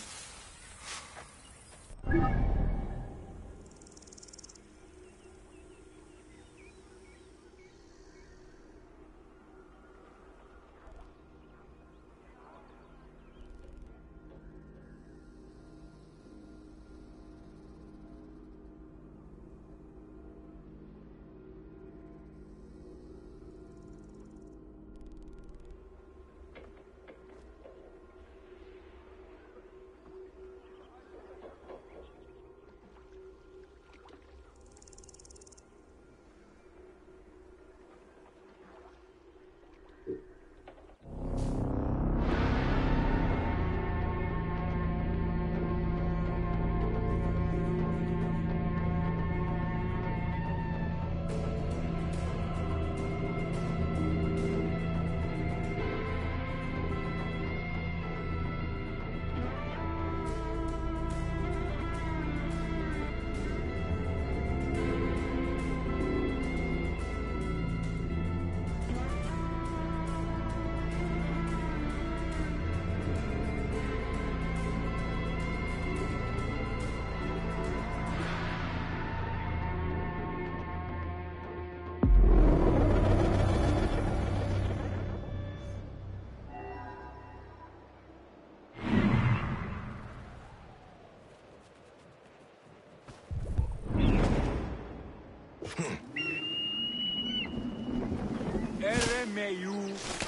L: RMU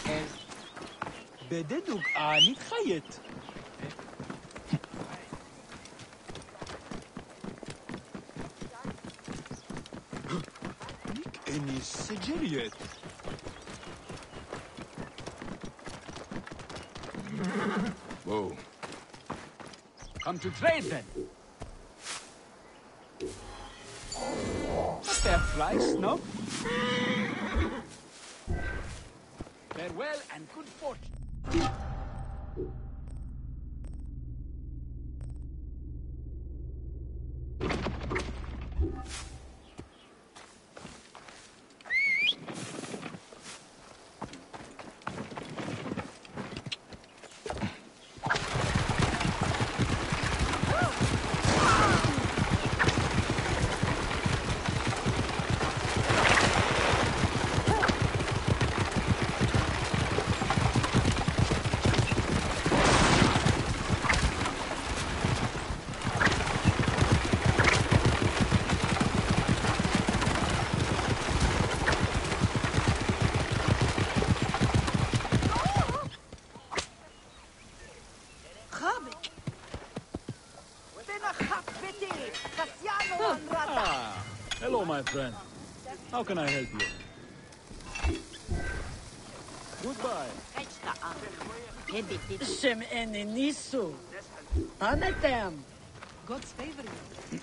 L: بددوك آني تخيط نيك اني سجريت
C: Whoa.
N: Come to trade, then. A fair price, no? Farewell and good fortune. Hello, my friend. How can I help you? Goodbye.
R: Shem enenisu. Anatem.
J: God's favor you.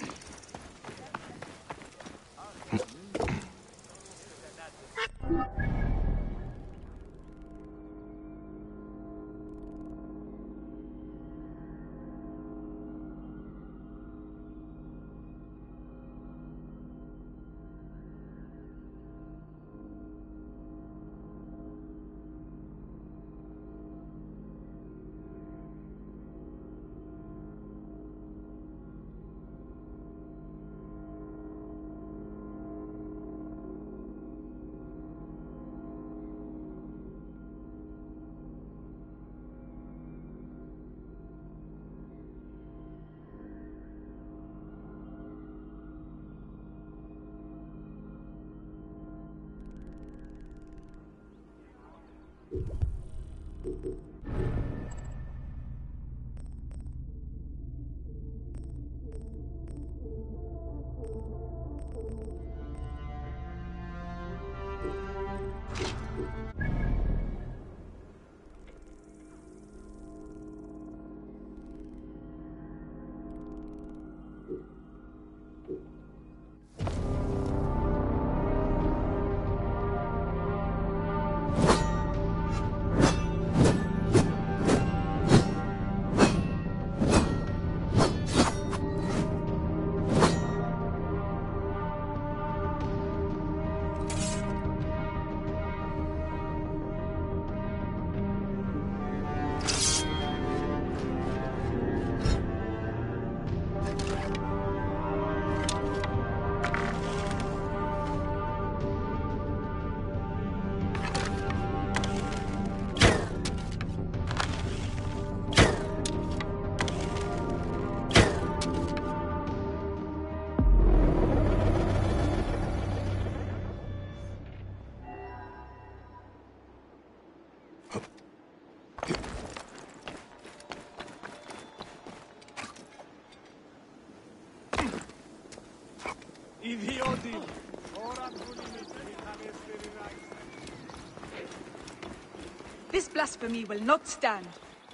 P: This blasphemy will not stand.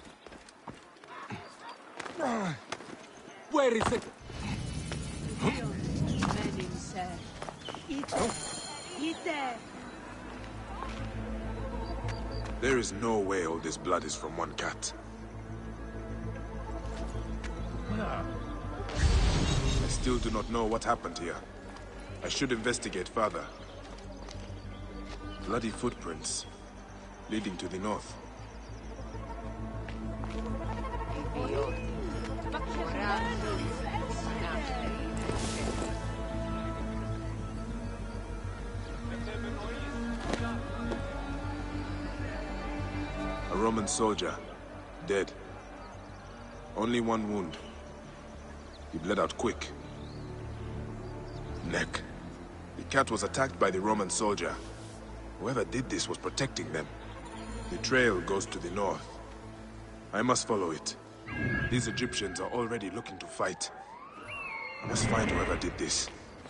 L: Where is it?
C: There is no way all this blood is from one cat. I still do not know what happened here. I should investigate further. Bloody footprints, leading to the north. A Roman soldier, dead. Only one wound. He bled out quick. Neck. The cat was attacked by the Roman soldier. Whoever did this was protecting them. The trail goes to the north. I must follow it. These Egyptians are already looking to fight. I must find whoever did this.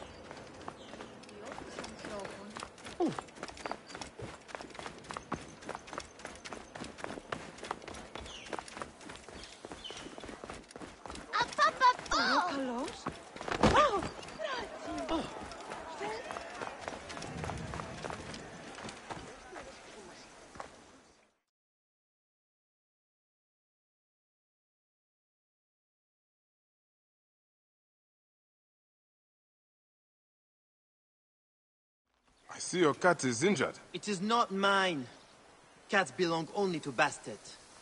C: I see your cat is injured.
U: It is not mine. Cats belong only to Bastet.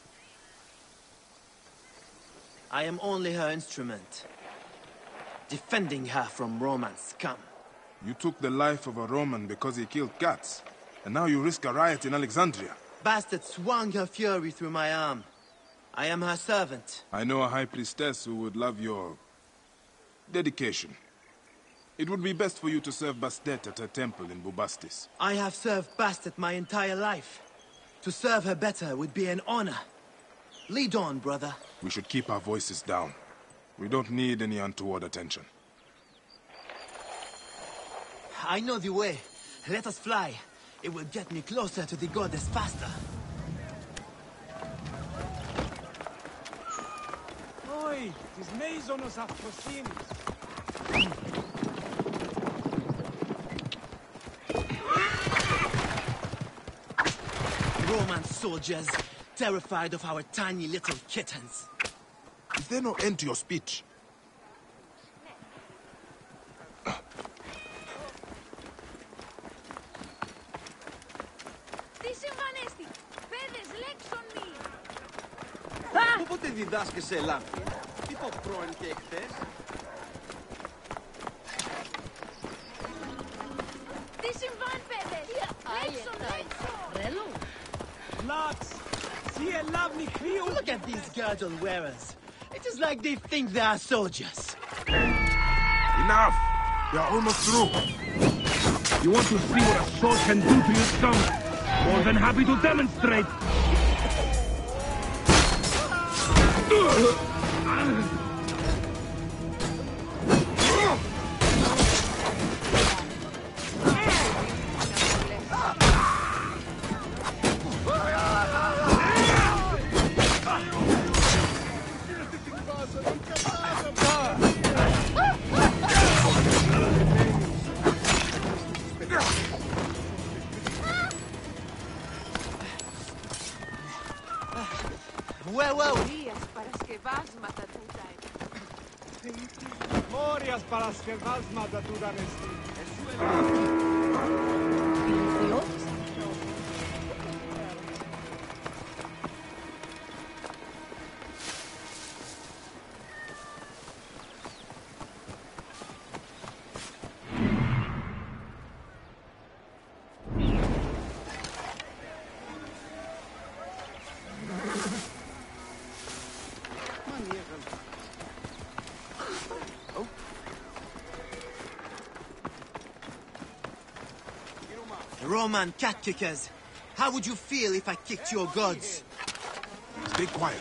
U: I am only her instrument. Defending her from Roman scum.
C: You took the life of a Roman because he killed cats. And now you risk a riot in Alexandria.
U: Bastet swung her fury through my arm. I am her servant.
C: I know a high priestess who would love your dedication. It would be best for you to serve Bastet at her temple in Bubastis.
U: I have served Bastet my entire life. To serve her better would be an honor. Lead on, brother.
C: We should keep our voices down. We don't need any untoward attention.
U: I know the way. Let us fly. It will get me closer to the goddess faster.
Q: Oi, tis meizonos afrosinis.
U: Roman soldiers, terrified of our tiny little kittens.
C: Is there no end to your speech?
M: Πότε διδάσκεσαι Ελλάδη, τι πω πρώην και εχθές.
O: Τι συμβάν, παιδες! Ρέλο!
Q: Lads, see a lovely crew.
U: Look at these girdle wearers. It is like they think they are soldiers.
C: Enough! We are almost through.
A: You want to see what a sword can do to your stomach? More than happy to demonstrate.
Q: Μόριας παρασκευάσματα τούτα νεστή.
U: Roman cat kickers. How would you feel if I kicked your gods?
C: Stay quiet.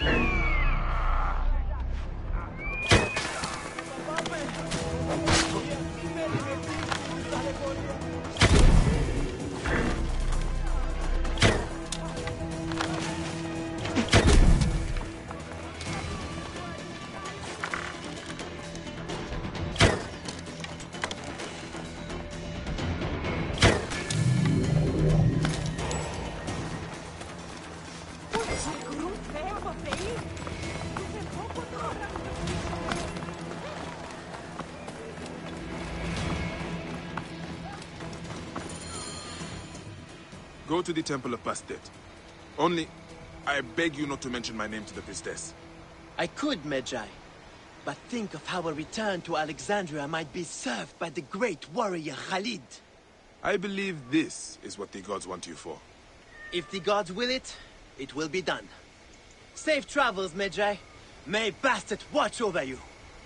C: Go to the Temple of Bastet. Only, I beg you not to mention my name to the priestess.
U: I could, Medjay. But think of how a return to Alexandria might be served by the great warrior Khalid.
C: I believe this is what the gods want you for.
U: If the gods will it, it will be done. Safe travels, Medjay. May Bastet watch over you.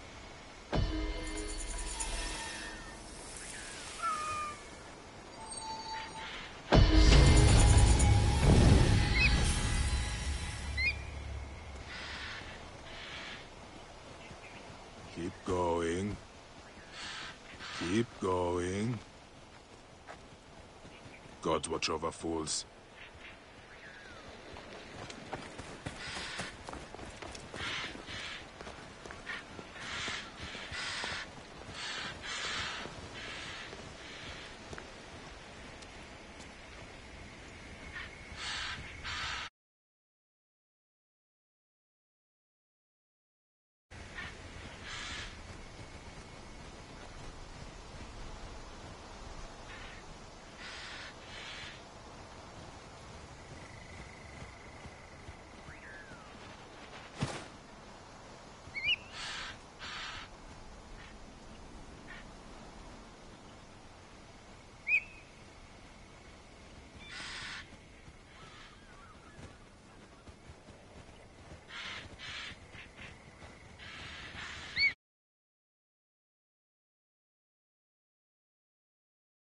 C: Keep going. Keep going. Gods watch over fools.